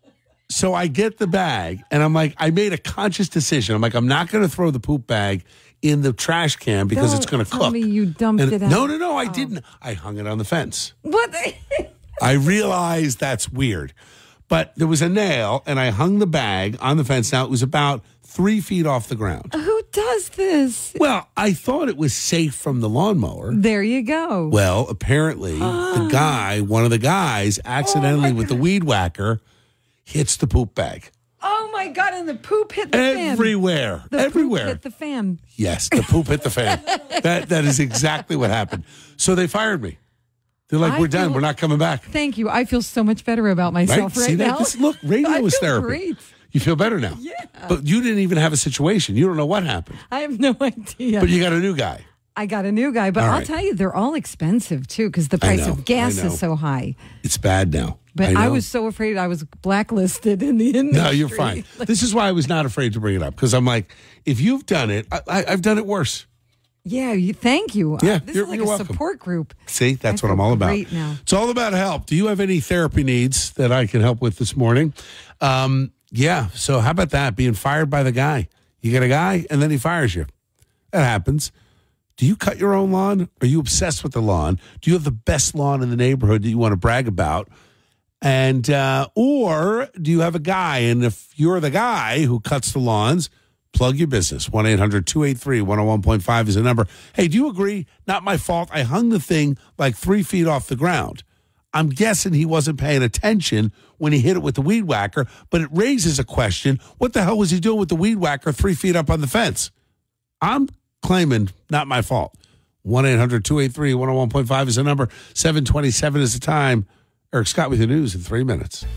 Speaker 3: So I get the bag, and I'm like, I made a conscious decision. I'm like, I'm not going to throw the poop bag in the trash can because
Speaker 11: Don't
Speaker 3: it's going to
Speaker 11: tell
Speaker 3: cook.
Speaker 11: me you dumped
Speaker 3: And-
Speaker 11: it out.
Speaker 3: No, no, no, I
Speaker 11: Oh.
Speaker 3: didn't. I hung it on the fence.
Speaker 11: What?
Speaker 3: I realized that's weird. But there was a nail, and I hung the bag on the fence. Now, it was about three feet off the ground.
Speaker 11: Who does this?
Speaker 3: Well, I thought it was safe from the lawnmower.
Speaker 11: There you go.
Speaker 3: Well, apparently, the guy, one of the guys, accidentally
Speaker 11: Oh,
Speaker 3: with the weed whacker, hits the poop bag.
Speaker 11: Oh my God! And the poop hit the fan.
Speaker 3: Everywhere.
Speaker 11: The
Speaker 3: Everywhere.
Speaker 11: poop hit the fan.
Speaker 3: Yes, the poop hit the fan. That That is exactly what happened. So they fired me. They're like,
Speaker 11: I
Speaker 3: we're done.
Speaker 11: feel-
Speaker 3: We're not coming back.
Speaker 11: Thank you. I feel so much better about myself right,
Speaker 3: See
Speaker 11: now.
Speaker 3: that? This, look, radio
Speaker 11: I
Speaker 3: is
Speaker 11: feel
Speaker 3: therapy.
Speaker 11: great.
Speaker 3: You feel better now.
Speaker 11: Yeah.
Speaker 3: But you didn't even have a situation. You don't know what happened.
Speaker 11: I have no idea.
Speaker 3: But you got a new guy.
Speaker 11: I got a new guy, but
Speaker 3: All
Speaker 11: I'll
Speaker 3: right.
Speaker 11: tell you, they're all expensive too because the
Speaker 3: I
Speaker 11: price
Speaker 3: know,
Speaker 11: of gas
Speaker 3: I know.
Speaker 11: is so high.
Speaker 3: It's bad now.
Speaker 11: But I,
Speaker 3: know.
Speaker 11: was so afraid I was blacklisted in the industry.
Speaker 3: No, you're fine. This is why I was not afraid to bring it up because I'm like, if you've done it, I, I, I've done it worse.
Speaker 11: Yeah, you, thank you.
Speaker 3: Yeah,
Speaker 11: Uh, this
Speaker 3: you're-
Speaker 11: is like
Speaker 3: you're
Speaker 11: a
Speaker 3: welcome.
Speaker 11: support group.
Speaker 3: See, that's
Speaker 11: I
Speaker 3: what I'm
Speaker 11: feel
Speaker 3: all about.
Speaker 11: great now.
Speaker 3: It's all about help. Do you have any therapy needs that I can help with this morning? Um, yeah. So how about that? Being fired by the guy. You get a guy and then he fires you. That happens. Do you cut your own lawn? Are you obsessed with the lawn? Do you have the best lawn in the neighborhood that you want to brag about? And uh, or do you have a guy? And if you're the guy who cuts the lawns, plug your business. one eight hundred two eight three one oh one point five is the number. Hey, do you agree? Not my fault. I hung the thing like three feet off the ground. I'm guessing he wasn't paying attention when he hit it with the weed whacker, but it raises a question. What the hell was he doing with the weed whacker three feet up on the fence? I'm claiming not my fault. one eight hundred two eight three one oh one point five is the number. seven twenty-seven is the time. Eric Scott with the news in three minutes.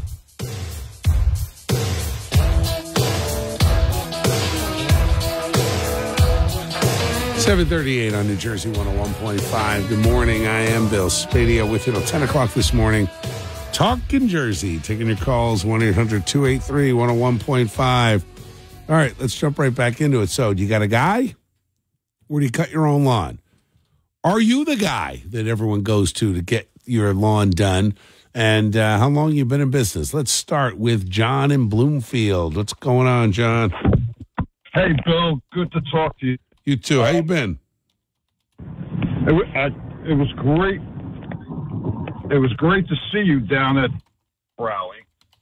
Speaker 3: seven thirty-eight on New Jersey one oh one point five. Good morning. I am Bill Spadea with you till ten o'clock this morning. Talking Jersey. Taking your calls, one eight hundred two eight three one oh one point five. All right, let's jump right back into it. So, do you got a guy? Or do you cut your own lawn? Are you the guy that everyone goes to to get your lawn done? And uh, how long you been in business? Let's start with John in Bloomfield. What's going on, John?
Speaker 12: Hey, Bill. Good to talk to you.
Speaker 3: You too. How you been?
Speaker 12: It, wa- I, it was great. It was great to see you down at rally.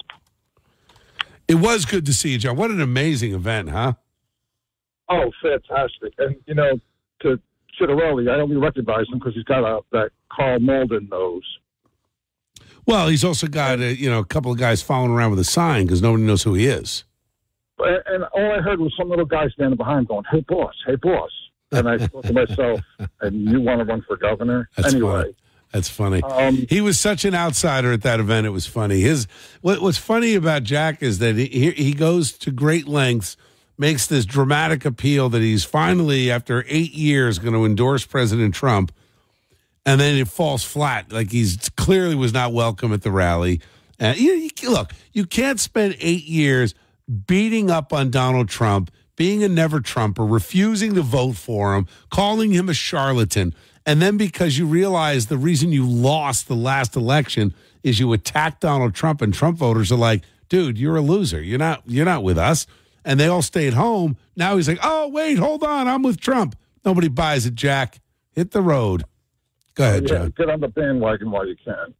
Speaker 3: It was good to see you, John. What an amazing event, huh?
Speaker 12: Oh, fantastic! And you know, to Chitarelli, I only recognize him because he's got a, that Carl Malden nose.
Speaker 3: Well, he's also got a, you know a couple of guys following around with a sign because nobody knows who he is.
Speaker 12: And, and all I heard was some little guy standing behind going, "Hey, boss! Hey, boss!" And I thought to myself, "And you want to run for governor?"
Speaker 3: That's
Speaker 12: anyway.
Speaker 3: funny. That's funny.
Speaker 12: Um,
Speaker 3: he was such an outsider at that event. It was funny. His what, what's funny about Jack is that he he goes to great lengths, makes this dramatic appeal that he's finally, after eight years, going to endorse President Trump, and then it falls flat. Like he's clearly was not welcome at the rally. And you, you look, you can't spend eight years beating up on Donald Trump, being a never Trumper, refusing to vote for him, calling him a charlatan. And then because you realize the reason you lost the last election is you attacked Donald Trump, and Trump voters are like, dude, you're a loser. You're not you're not with us. And they all stayed home. Now he's like, oh, wait, hold on. I'm with Trump. Nobody buys it, Jack. Hit the road. Go ahead,
Speaker 12: yeah,
Speaker 3: John.
Speaker 12: get on the bandwagon while you can.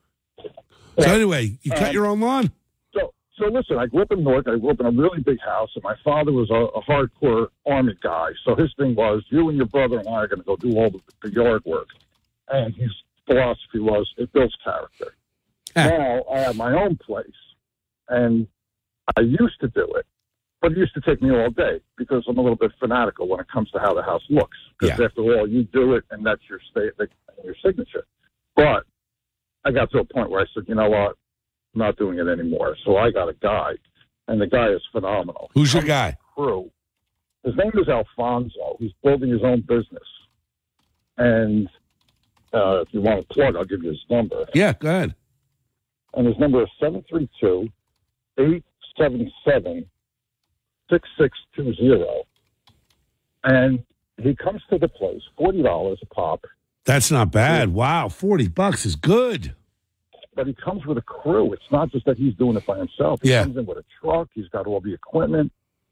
Speaker 3: So anyway, you cut
Speaker 12: Um,
Speaker 3: your own lawn?
Speaker 12: So, so listen, I grew up in Newark. I grew up in a really big house, and my father was a, a hardcore Army guy. So his thing was, you and your brother and I are going to go do all the, the yard work. And his philosophy was, it builds character. Now I have my own place, and I used to do it, but it used to take me all day because I'm a little bit fanatical when it comes to how the house looks. Because
Speaker 3: Yeah.
Speaker 12: after all, you do it, and that's your state, your signature. But I got to a point where I said, you know what? I'm not doing it anymore. So I got a guy, and the guy is phenomenal.
Speaker 3: Who's your guy?
Speaker 12: Crew. His name is Alfonso. He's building his own business. And uh, if you want to plug, I'll give you his number.
Speaker 3: Yeah, go ahead.
Speaker 12: And his number is seven three two, eight seven seven, six six two zero. And he comes to the place, forty dollars a pop.
Speaker 3: That's not bad. Wow, forty bucks is good.
Speaker 12: but he comes with a crew. It's not just that he's doing it by himself. He
Speaker 3: Yeah.
Speaker 12: comes in with a truck. He's got all the equipment.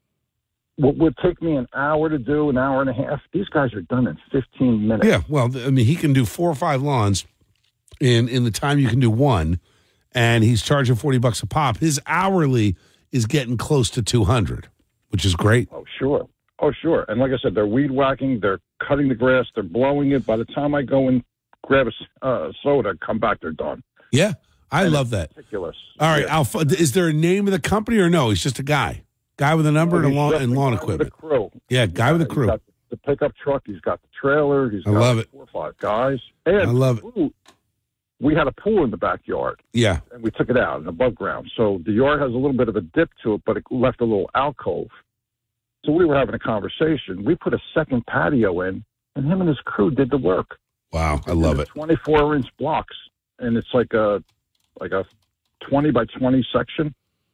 Speaker 12: What would take me an hour to do, an hour and a half, these guys are done in fifteen minutes.
Speaker 3: Yeah, well, I mean, he can do four or five lawns in in the time you can do one, and he's charging forty bucks a pop. His hourly is getting close to two hundred, which is great.
Speaker 12: Oh, sure. Oh, sure. And like I said, they're weed whacking, they're cutting the grass, they're blowing it. By the time I go and grab a s- uh, soda, come back, they're done.
Speaker 3: Yeah, I
Speaker 12: And
Speaker 3: love
Speaker 12: it's
Speaker 3: that.
Speaker 12: ridiculous.
Speaker 3: All right,
Speaker 12: Yeah.
Speaker 3: Alpha, is there a name of the company or no? He's just a guy. Guy with a number and, a
Speaker 12: He's
Speaker 3: lawn,
Speaker 12: just
Speaker 3: and
Speaker 12: a
Speaker 3: lawn
Speaker 12: guy with
Speaker 3: equipment.
Speaker 12: a crew.
Speaker 3: Yeah, guy with a
Speaker 12: He's
Speaker 3: crew.
Speaker 12: got the pickup truck. He's got the trailer. He's
Speaker 3: I
Speaker 12: got
Speaker 3: love it.
Speaker 12: four or five guys. And
Speaker 3: I love it.
Speaker 12: food. We had a pool in the backyard,
Speaker 3: Yeah.
Speaker 12: and we took it out and above ground. So the yard has a little bit of a dip to it, but it left a little alcove. So we were having a conversation. We put a second patio in, and him and his crew did the work.
Speaker 3: Wow, I love it.
Speaker 12: twenty-four inch blocks, and it's like a like a twenty by twenty section.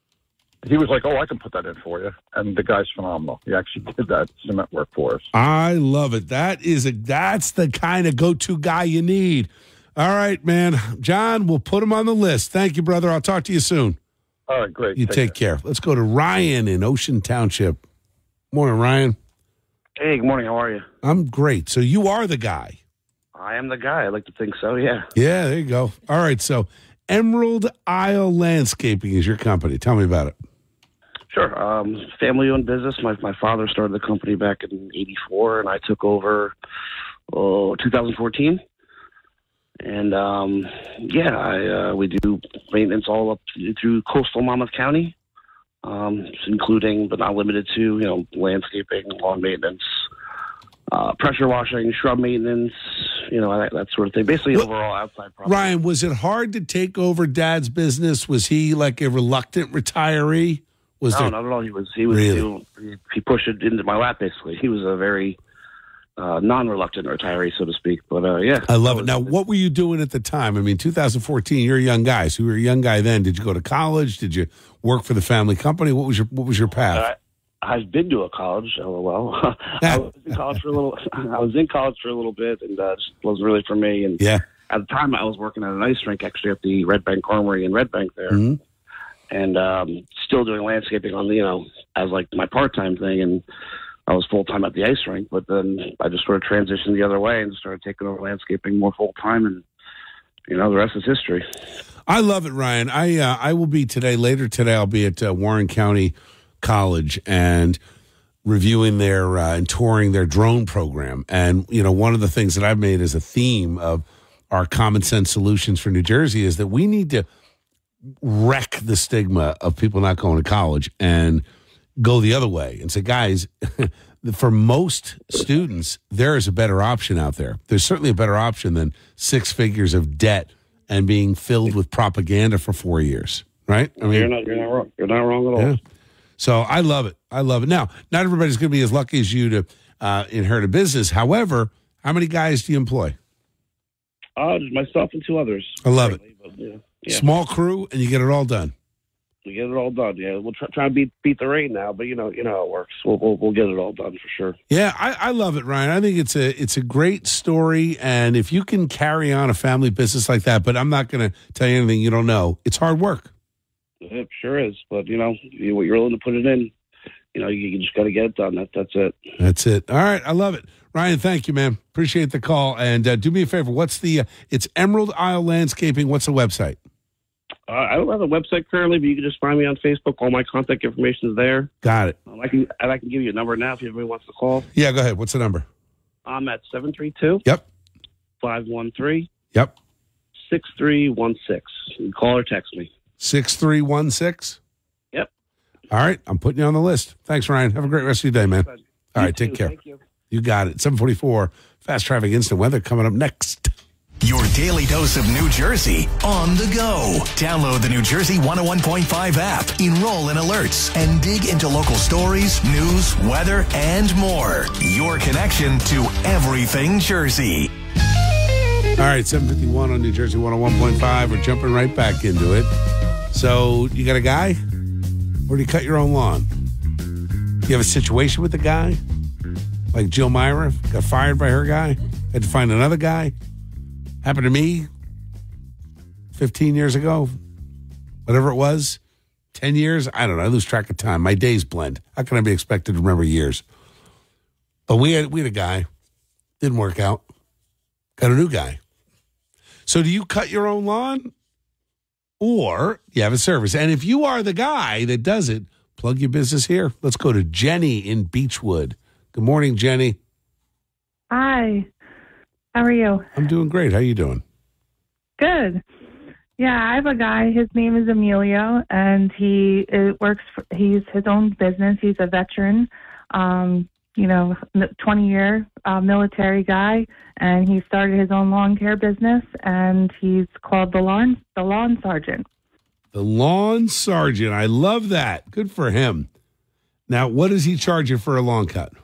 Speaker 12: He was like, "Oh, I can put that in for you," and the guy's phenomenal. He actually did that cement work for us.
Speaker 3: I love it. That is a that's the kind of go-to guy you need. All right, man. John, we'll put him on the list. Thank you, brother. I'll talk to you soon.
Speaker 12: All right, great.
Speaker 3: You take, care. Let's go to Ryan in Ocean Township. Morning, Ryan.
Speaker 13: Hey, good morning. How are you?
Speaker 3: I'm great. So you are the guy.
Speaker 13: I am the guy. I like to think so, yeah.
Speaker 3: Yeah, there you go. All right, so Emerald Isle Landscaping is your company. Tell me about it.
Speaker 13: Sure. Um, family-owned business. My my father started the company back in eighty-four, and I took over oh, two thousand fourteen. And, um, yeah, I, uh, we do maintenance all up through coastal Monmouth County, um, including but not limited to, you know, landscaping, lawn maintenance, uh, pressure washing, shrub maintenance, you know, that, that sort of thing. Basically,
Speaker 3: Well,
Speaker 13: overall outside property.
Speaker 3: Ryan, was it hard to take over Dad's business? Was he like a reluctant retiree? Was
Speaker 13: no,
Speaker 3: there
Speaker 13: not at all. He was. He was.
Speaker 3: Really?
Speaker 13: He, he pushed it into my lap. Basically, he was a very uh, non-reluctant retiree, so to speak. But uh, yeah,
Speaker 3: I love it. Now, what were you doing at the time? I mean, two thousand fourteen. You're a young guy. So you were a young guy then. Did you go to college? Did you work for the family company? What was your What was your path?
Speaker 13: I, I've been to a college. Oh well, I was in college for a little. I was in college for a little bit, and uh, just wasn't really for me. And
Speaker 3: yeah,
Speaker 13: at the time, I was working at an ice rink, actually at the Red Bank Armory in Red Bank there.
Speaker 3: Mm-hmm.
Speaker 13: And um, still doing landscaping on the, you know, as like my part-time thing. And I was full-time at the ice rink, but then I just sort of transitioned the other way and started taking over landscaping more full-time. And, you know, the rest is history.
Speaker 3: I love it, Ryan. I uh, I will be today, later today, I'll be at uh, Warren County College and reviewing their uh, and touring their drone program. And, you know, one of the things that I've made as a theme of our common sense solutions for New Jersey is that we need to wreck the stigma of people not going to college and go the other way and say, guys, for most students, there is a better option out there. There's certainly a better option than six figures of debt and being filled with propaganda for four years, right? I mean,
Speaker 13: you're not, you're not wrong. You're not wrong at all.
Speaker 3: yeah. So I love it. I love it. Now, not everybody's going to be as lucky as you to uh, inherit a business. However, how many guys do you employ?
Speaker 13: Uh, just myself and two others.
Speaker 3: I love it.
Speaker 13: But, yeah, yeah.
Speaker 3: Small crew, and you get it all done.
Speaker 13: We get it all done. Yeah, we'll try, try and beat beat the rain now, but you know, you know how it works. We'll we'll, we'll get it all done for sure.
Speaker 3: Yeah, I, I love it, Ryan. I think it's a it's a great story, and if you can carry on a family business like that, but I'm not going to tell you anything you don't know. It's hard work.
Speaker 13: It sure is, but you know, you, you're willing to put it in. You know, you, you just got to get it done. That that's it.
Speaker 3: That's it. All right, I love it, Ryan. Thank you, man. Appreciate the call, and uh, do me a favor. What's the? Uh, it's Emerald Isle Landscaping. What's the website?
Speaker 13: Uh, I don't have a website currently, but you can just find me on Facebook. All my contact information is there.
Speaker 3: Got it.
Speaker 13: Um, I can and I can give you a number now if anybody wants to call.
Speaker 3: Yeah, go ahead. What's the number?
Speaker 13: I'm at seven three two.
Speaker 3: Yep.
Speaker 13: Five one three.
Speaker 3: Yep.
Speaker 13: Six three one six. You can call or text me.
Speaker 3: Six three one six.
Speaker 13: Yep.
Speaker 3: All right, I'm putting you on the list. Thanks, Ryan. Have a great rest of your day, man. All
Speaker 13: You
Speaker 3: right, take
Speaker 13: too.
Speaker 3: care.
Speaker 13: Thank you.
Speaker 3: You got it. seven forty-four. Fast traffic instant weather coming up next.
Speaker 1: Your daily dose of New Jersey on the go. Download the New Jersey one oh one point five app. Enroll in alerts and dig into local stories, news, weather, and more. Your connection to everything Jersey.
Speaker 3: All right, seven fifty-one on New Jersey one oh one point five. We're jumping right back into it. So, you got a guy? Or do you cut your own lawn? You have a situation with the guy? Like Jill Myra got fired by her guy? Had to find another guy? Happened to me fifteen years ago, whatever it was, ten years. I don't know. I lose track of time. My days blend. How can I be expected to remember years? But we had we had a guy, didn't work out. Got a new guy. So do you cut your own lawn, or you have a service? And if you are the guy that does it, plug your business here. Let's go to Jenny in Beechwood. Good morning, Jenny.
Speaker 14: Hi. How are you?
Speaker 3: I'm doing great. How you doing?
Speaker 14: Good. Yeah, I have a guy. His name is Emilio, and he uh, works. For, he's his own business. He's a veteran, um, you know, twenty-year uh, military guy, and he started his own lawn care business, and he's called the lawn the lawn sergeant.
Speaker 3: The lawn sergeant. I love that. Good for him. Now, what does he charge you for a lawn cut?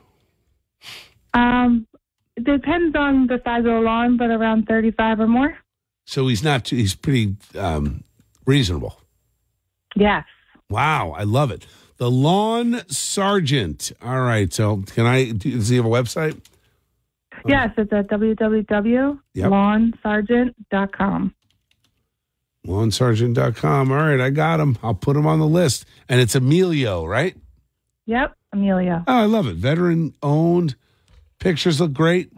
Speaker 14: Um, it depends on the size of the lawn, but around thirty-five or more.
Speaker 3: So he's not too, he's pretty um, reasonable.
Speaker 14: Yes.
Speaker 3: Wow, I love it. The lawn sergeant. All right. So can I, does he have a website?
Speaker 14: Yes, it's at w w w dot lawn sergeant dot com.
Speaker 3: lawn sergeant dot com. All right, I got him. I'll put him on the list. And it's Emilio, right?
Speaker 14: Yep, Emilio.
Speaker 3: Oh, I love it. Veteran owned. Pictures look great.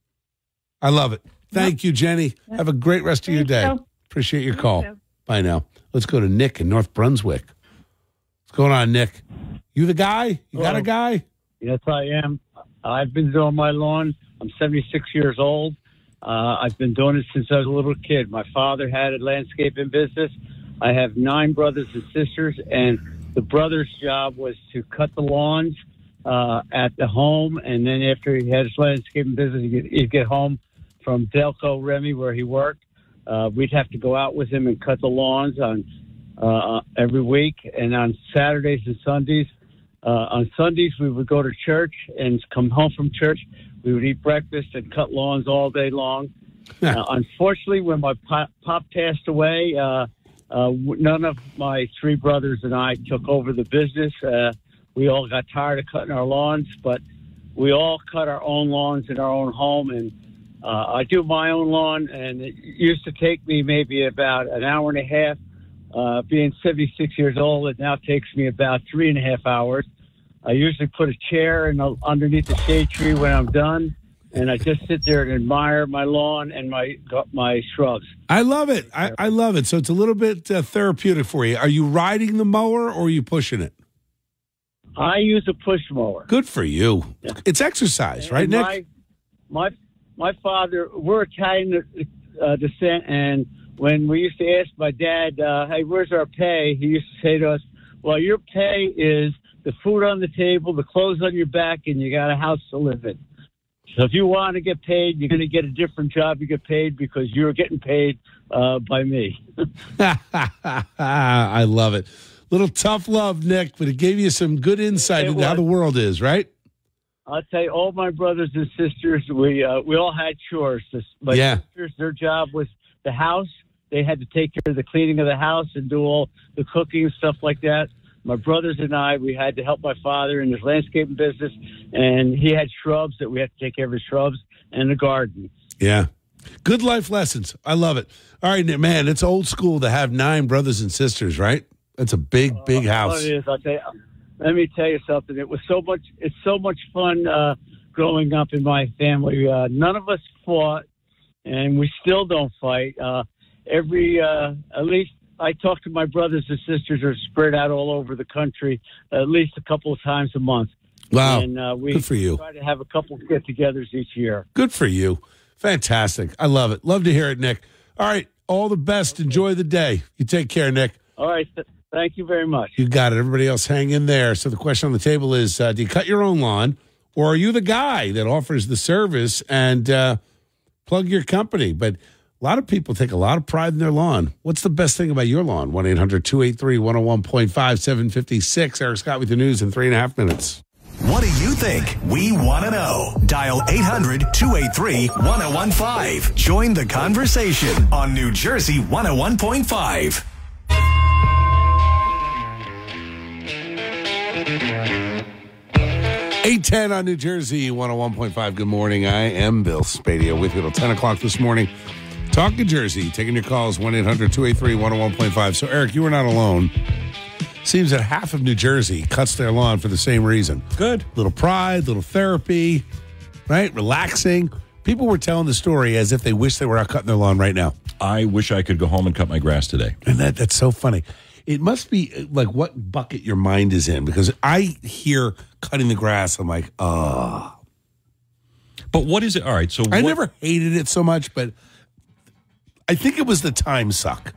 Speaker 3: I love it. Thank yep. you, Jenny. Yep. Have a great rest of your day. So. Appreciate your call. You. Bye now. Let's go to Nick in North Brunswick. What's going on, Nick? You the guy? You got a guy?
Speaker 15: Yes, I am. I've been doing my lawn. I'm seventy-six years old. Uh, I've been doing it since I was a little kid. My father had a landscaping business. I have nine brothers and sisters, and the brother's job was to cut the lawns uh, at the home, and then after he had his landscaping business, he'd get, he'd get home from Delco Remy, where he worked. Uh, we'd have to go out with him and cut the lawns on uh, every week, and on Saturdays and Sundays. Uh, on Sundays, we would go to church and come home from church. We would eat breakfast and cut lawns all day long. uh, unfortunately, when my pop, pop passed away, uh, uh, none of my three brothers and I took over the business. Uh, we all got tired of cutting our lawns, but we all cut our own lawns in our own home. And uh, I do my own lawn, and it used to take me maybe about an hour and a half. Uh, being seventy-six years old, it now takes me about three and a half hours. I usually put a chair in the, underneath the shade tree when I'm done, and I just sit there and admire my lawn and my my shrubs.
Speaker 3: I love it. I, I love it. So it's a little bit uh, therapeutic for you. Are you riding the mower or are you pushing it?
Speaker 15: I use a push mower.
Speaker 3: Good for you. Yeah. It's exercise,
Speaker 15: and
Speaker 3: right,
Speaker 15: my,
Speaker 3: Nick?
Speaker 15: My my father, we're Italian uh, descent, and when we used to ask my dad, uh, hey, where's our pay? He used to say to us, well, your pay is the food on the table, the clothes on your back, and you got a house to live in. So if you want to get paid, you're going to get a different job. You get paid because you're getting paid uh, by me.
Speaker 3: I love it. Little tough love, Nick, but it gave you some good insight
Speaker 15: it
Speaker 3: into
Speaker 15: was.
Speaker 3: how the world is, right?
Speaker 15: I'll tell you, all my brothers and sisters, we uh, we all had chores. My
Speaker 3: yeah.
Speaker 15: sisters, their job was the house. They had to take care of the cleaning of the house and do all the cooking and stuff like that. My brothers and I, we had to help my father in his landscaping business, and he had shrubs that we had to take care of his shrubs and the garden.
Speaker 3: Yeah. Good life lessons. I love it. All right, man, it's old school to have nine brothers and sisters, right? That's a big, big
Speaker 15: uh,
Speaker 3: house.
Speaker 15: It is. I'll tell you, let me tell you something. It was so much, it's so much fun uh, growing up in my family. Uh, none of us fought, and we still don't fight. Uh, every, uh, at least, I talk to my brothers and sisters who are spread out all over the country at least a couple of times a month.
Speaker 3: Wow.
Speaker 15: And uh, we
Speaker 3: Good for you.
Speaker 15: try to have a couple get-togethers each year.
Speaker 3: Good for you. Fantastic. I love it. Love to hear it, Nick. All right. All the best. Enjoy the day. You take care, Nick.
Speaker 15: All right. Th- thank you very much.
Speaker 3: You got it. Everybody else hang in there. So the question on the table is, uh, do you cut your own lawn, or are you the guy that offers the service and uh, plug your company? But a lot of people take a lot of pride in their lawn. What's the best thing about your lawn? one eight hundred two eight three one oh one point five, seven fifty-six. Eric Scott with the news in three and a half minutes.
Speaker 1: What do you think? We want to know. Dial eight hundred two eight three one oh one five. Join the conversation on New Jersey one oh one point five.
Speaker 3: eight ten on New Jersey one oh one point five. Good morning. I am Bill Spadea with you till ten o'clock this morning. Talking Jersey, taking your calls, one eight hundred two eight three one oh one point five. So, Eric, you were not alone. Seems that half of New Jersey cuts their lawn for the same reason.
Speaker 4: Good.
Speaker 3: Little pride, little therapy, right? Relaxing. People were telling the story as if they wish they were out cutting their lawn right now.
Speaker 4: I wish I could go home and cut my grass today.
Speaker 3: And that that's so funny. It must be like what bucket your mind is in, because I hear cutting the grass, I'm like, oh.
Speaker 4: But what is it? All right, so
Speaker 3: I
Speaker 4: what,
Speaker 3: never hated it so much, but I think it was the time suck.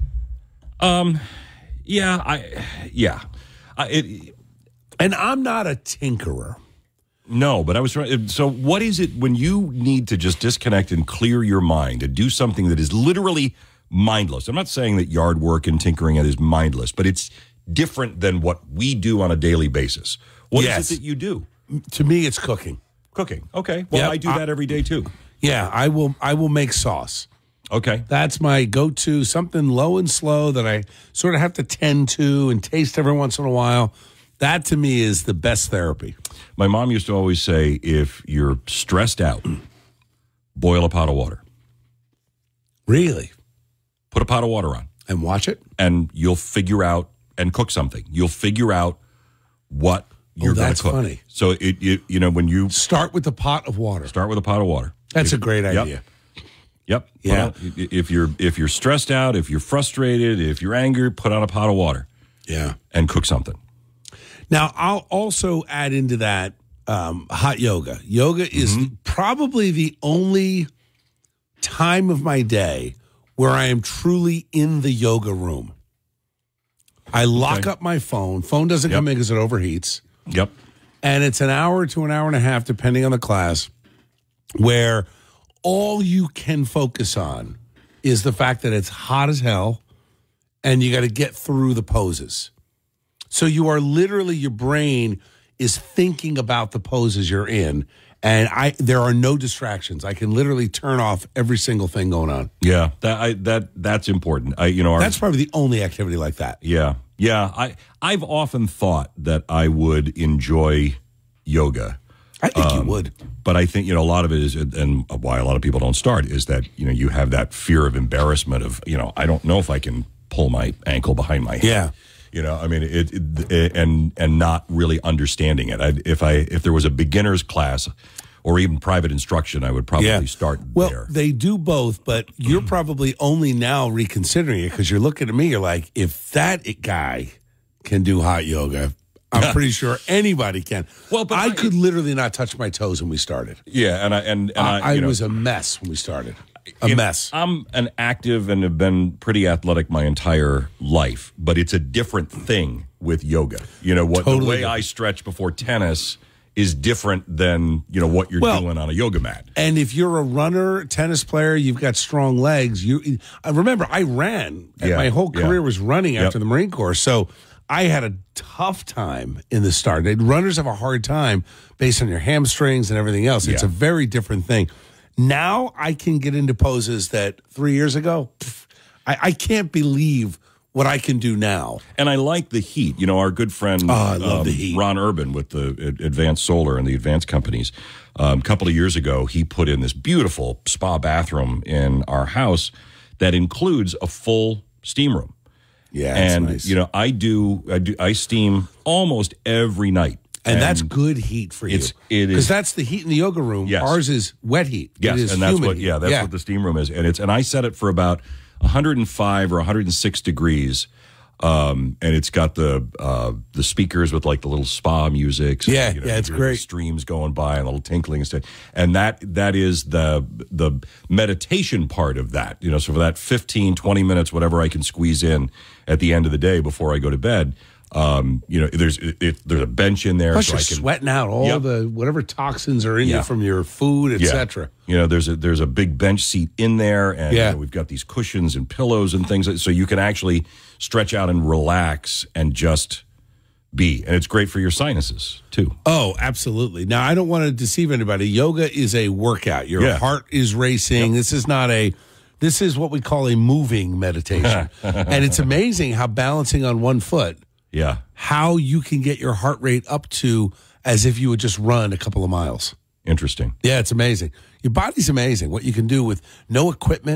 Speaker 4: Um, yeah, I, yeah, I, it,
Speaker 3: and I'm not a tinkerer.
Speaker 4: No, but I was trying. So, what is it when you need to just disconnect and clear your mind and do something that is literally mindless? I'm not saying that yard work and tinkering is mindless, but it's different than what we do on a daily basis. What
Speaker 3: Yes.
Speaker 4: is it that you do?
Speaker 3: To me, it's cooking.
Speaker 4: Cooking. Okay. Well,
Speaker 3: Yep,
Speaker 4: I do
Speaker 3: I-
Speaker 4: that every day too.
Speaker 3: Yeah, I will. I will make sauce.
Speaker 4: Okay.
Speaker 3: That's my go-to. Something low and slow that I sort of have to tend to and taste every once in a while. That to me is the best therapy.
Speaker 4: My mom used to always say, if you're stressed out, boil a pot of water.
Speaker 3: Really?
Speaker 4: Put a pot of water on.
Speaker 3: And watch it?
Speaker 4: And you'll figure out, and cook something. You'll figure out what you're going
Speaker 3: that's
Speaker 4: to cook.
Speaker 3: funny.
Speaker 4: So, it, it, you know, when you...
Speaker 3: Start with the pot of water.
Speaker 4: Start with a pot of water.
Speaker 3: That's
Speaker 4: If-
Speaker 3: a great
Speaker 4: Yep.
Speaker 3: idea.
Speaker 4: Yep.
Speaker 3: Yeah.
Speaker 4: Well, if you're if you're stressed out, if you're frustrated, if you're angry, put on a pot of water.
Speaker 3: Yeah.
Speaker 4: And cook something.
Speaker 3: Now, I'll also add into that um, hot yoga. Yoga is
Speaker 4: Mm-hmm.
Speaker 3: probably the only time of my day where I am truly in the yoga room. I lock
Speaker 4: Okay.
Speaker 3: up my phone. Phone doesn't
Speaker 4: Yep.
Speaker 3: come in because it overheats.
Speaker 4: Yep.
Speaker 3: And it's an hour to an hour and a half, depending on the class, where all you can focus on is the fact that it's hot as hell and you got to get through the poses. So you are literally, your brain is thinking about the poses you're in, and I there are no distractions. I can literally turn off every single thing going on.
Speaker 4: Yeah. That I that that's important. I you know our,
Speaker 3: That's probably the only activity like that.
Speaker 4: Yeah. Yeah. I I've often thought that I would enjoy yoga.
Speaker 3: I think
Speaker 4: Um,
Speaker 3: you would.
Speaker 4: But I think, you know, a lot of it is, and why a lot of people don't start is that, you know, you have that fear of embarrassment of, you know, I don't know if I can pull my ankle behind my head.
Speaker 3: Yeah.
Speaker 4: You know, I mean, it, it and and not really understanding it. I, if I if there was a beginner's class or even private instruction, I would probably
Speaker 3: Yeah.
Speaker 4: start
Speaker 3: Well,
Speaker 4: there.
Speaker 3: they do both, but you're probably only now reconsidering it because you're looking at me, you're like, if that guy can do hot yoga, I'm pretty sure anybody can.
Speaker 4: Well, but
Speaker 3: I,
Speaker 4: I-
Speaker 3: could literally not touch my toes when we started.
Speaker 4: Yeah, and I and, and
Speaker 3: I,
Speaker 4: I,
Speaker 3: I
Speaker 4: you know,
Speaker 3: was a mess when we started. A
Speaker 4: you know,
Speaker 3: mess.
Speaker 4: I'm an active and have been pretty athletic my entire life, but it's a different thing with yoga. You know what?
Speaker 3: Totally
Speaker 4: the way
Speaker 3: different.
Speaker 4: I stretch before tennis is different than you know what you're
Speaker 3: Well,
Speaker 4: doing on a yoga mat.
Speaker 3: And if you're a runner, tennis player, you've got strong legs. You, I remember I ran. And
Speaker 4: Yeah,
Speaker 3: my whole
Speaker 4: yeah.
Speaker 3: career was running
Speaker 4: Yep.
Speaker 3: after the Marine Corps, so I had a tough time in the start. Runners have a hard time based on your hamstrings and everything else. It's
Speaker 4: Yeah.
Speaker 3: a very different thing. Now I can get into poses that three years ago, pff, I, I can't believe what I can do now.
Speaker 4: And I like the heat. You know, our good friend
Speaker 3: Oh, I love the heat.
Speaker 4: Ron Urban with the Ad- Advanced Solar and the Advanced Companies. Um, a couple of years ago, he put in this beautiful spa bathroom in our house that includes a full steam room.
Speaker 3: Yeah, it's
Speaker 4: and
Speaker 3: nice.
Speaker 4: you know, I do, I do, I steam almost every night,
Speaker 3: And, that's good heat for you.
Speaker 4: It's it
Speaker 3: Because
Speaker 4: is
Speaker 3: that's the heat in the yoga room.
Speaker 4: Yes.
Speaker 3: Ours is wet heat.
Speaker 4: yes,
Speaker 3: it is
Speaker 4: and that's
Speaker 3: humid
Speaker 4: what
Speaker 3: heat.
Speaker 4: yeah, that's what the steam room is, and it's and I set it for about one hundred five or one hundred six degrees, um, and it's got the uh, the speakers with like the little spa music. So,
Speaker 3: Yeah,
Speaker 4: you know,
Speaker 3: yeah,
Speaker 4: you
Speaker 3: it's
Speaker 4: hear
Speaker 3: great.
Speaker 4: The streams going by and a little tinkling and stuff, and that that is the the meditation part of that. You know, so for that fifteen, twenty minutes, whatever I can squeeze in at the end of the day before I go to bed. Um, you know, there's it, it, there's a bench in there,
Speaker 3: Plus,
Speaker 4: so
Speaker 3: you're
Speaker 4: I can
Speaker 3: sweating out all
Speaker 4: Yep.
Speaker 3: the whatever toxins are in
Speaker 4: Yeah.
Speaker 3: you from your food, et
Speaker 4: Yeah.
Speaker 3: cetera.
Speaker 4: You know, there's a there's a big bench seat in there, and
Speaker 3: Yeah.
Speaker 4: you know, we've got these cushions and pillows and things, so you can actually stretch out and relax and just be. And it's great for your sinuses too.
Speaker 3: Oh, absolutely. Now, I don't want to deceive anybody. Yoga is a workout. Your
Speaker 4: Yeah.
Speaker 3: heart is racing. This is not a. This is what we call a moving meditation, and it's amazing how balancing on one foot,
Speaker 4: Yeah,
Speaker 3: how you can get your heart rate up to as if you would just run a couple of miles.
Speaker 4: interesting.
Speaker 3: Yeah, it's amazing. Your body's amazing. What you can do with no equipment,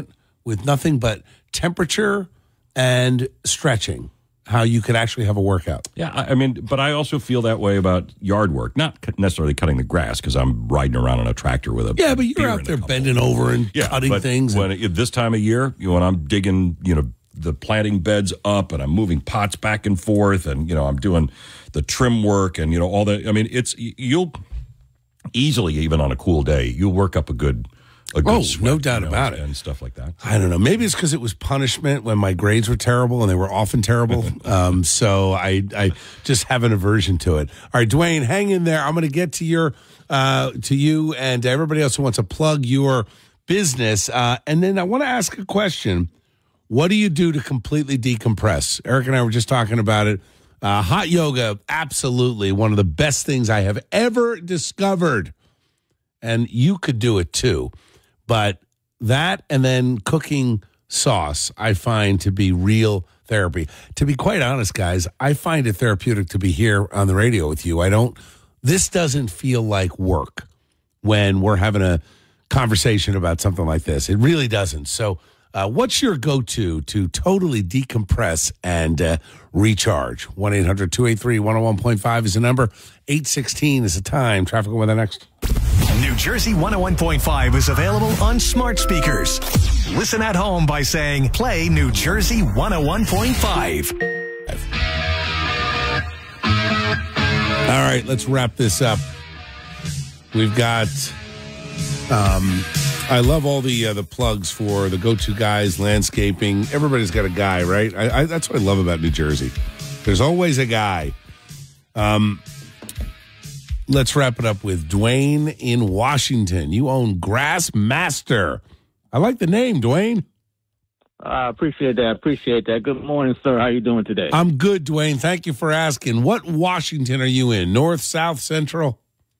Speaker 3: with nothing but temperature and stretching, how you could actually have a workout.
Speaker 4: Yeah, I I mean, but I also feel that way about yard work, not cu- necessarily cutting the grass because I'm riding around on a tractor with a
Speaker 3: Yeah, but you're
Speaker 4: beer
Speaker 3: out
Speaker 4: in
Speaker 3: there
Speaker 4: a couple.
Speaker 3: bending over and
Speaker 4: Yeah,
Speaker 3: cutting
Speaker 4: but
Speaker 3: things.
Speaker 4: When
Speaker 3: and-
Speaker 4: it, this time of year, you know, when I'm digging, you know, the planting beds up and I'm moving pots back and forth, and you know, I'm doing the trim work and you know all that. I mean, it's you'll easily, even on a cool day, you'll work up a good. A good
Speaker 3: Oh,
Speaker 4: sweat,
Speaker 3: no doubt
Speaker 4: you know,
Speaker 3: about it.
Speaker 4: And stuff like that.
Speaker 3: I don't know. Maybe it's because it was punishment when my grades were terrible, and they were often terrible. um, so I, I just have an aversion to it. All right, Dwayne, hang in there. I'm going to get to your, uh, to you and everybody else who wants to plug your business. Uh, and then I want to ask a question. What do you do to completely decompress? Eric and I were just talking about it. Uh, hot yoga, absolutely one of the best things I have ever discovered. And you could do it too. But that and then cooking sauce, I find to be real therapy. To be quite honest, guys, I find it therapeutic to be here on the radio with you. I don't, this doesn't feel like work when we're having a conversation about something like this. It really doesn't. So, uh, what's your go-to to totally decompress and uh, recharge? one eight hundred two eight three one oh one point five is the number. eight sixteen is the time. Traffic and weather next.
Speaker 1: New Jersey one oh one point five is available on smart speakers. Listen at home by saying, play New Jersey one oh one point five.
Speaker 3: All right, let's wrap this up. We've got, um, I love all the uh, the plugs for the go-to guys, landscaping. Everybody's got a guy, right? I, I, that's what I love about New Jersey. There's always a guy. Um, let's wrap it up with Dwayne in Washington. You own Grass Master. I like the name, Dwayne.
Speaker 16: I uh, appreciate that. Appreciate that. Good morning, sir. How you doing today?
Speaker 3: I'm good, Dwayne. Thank you for asking. What Washington are you in? North, South, Central?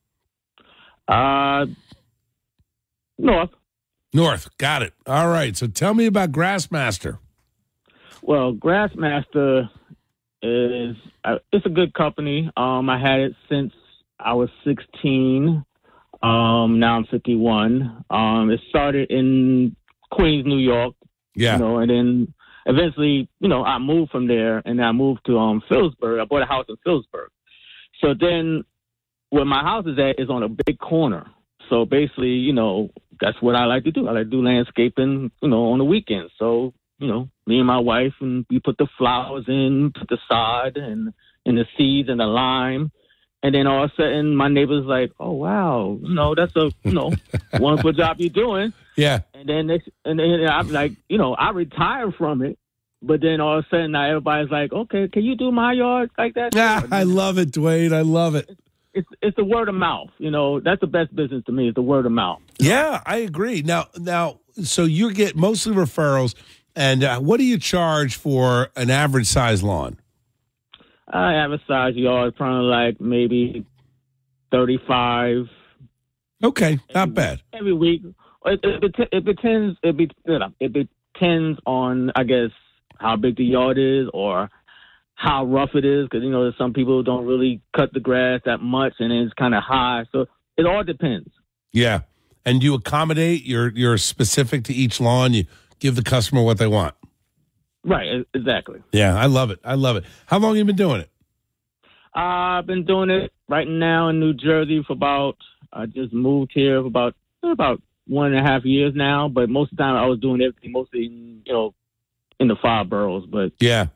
Speaker 16: Uh, North.
Speaker 3: North. Got it. All right. So tell me about Grassmaster.
Speaker 16: Well, Grassmaster is uh, it's a good company. Um, I had it since I was sixteen. Um, now I'm fifty-one. Um, it started in Queens, New York.
Speaker 3: Yeah.
Speaker 16: You know, and then eventually, you know, I moved from there, and I moved to um Phillipsburg. I bought a house in Phillipsburg. So then, where my house is at is on a big corner. So basically, you know, that's what I like to do. I like to do landscaping, you know, on the weekends. So, you know, me and my wife, and we put the flowers in, put the sod and, and the seeds and the lime. And then all of a sudden, my neighbor's like, oh, wow, you know, that's a, you know, wonderful job you're doing.
Speaker 3: Yeah.
Speaker 16: And then next, and then I'm like, you know, I retired from it. But then all of a sudden, now everybody's like, okay, can you do my yard like that?
Speaker 3: Yeah, I love it, Dwayne. I love it.
Speaker 16: It's it's the word of mouth. You know, that's the best business to me, is the word of mouth.
Speaker 3: Yeah, I agree. Now, now, so you get mostly referrals. And uh, what do you charge for an average size lawn?
Speaker 16: I have a size yard, probably like maybe thirty-five.
Speaker 3: Okay, not bad.
Speaker 16: Every week. It, it, it, it depends. It, be, it depends on, I guess, how big the yard is or how rough it is. Because, you know, some people don't really cut the grass that much, and it's kind of high. So it all depends.
Speaker 3: Yeah. And you accommodate, you're, you're specific to each lawn. You give the customer what they want.
Speaker 16: Right, exactly.
Speaker 3: Yeah, I love it. I love it. How long have you been doing it?
Speaker 16: Uh, I've been doing it right now in New Jersey for about, I just moved here for about, about one and a half years now. But most of the time I was doing everything mostly, in, you know, in the five boroughs. But
Speaker 3: yeah.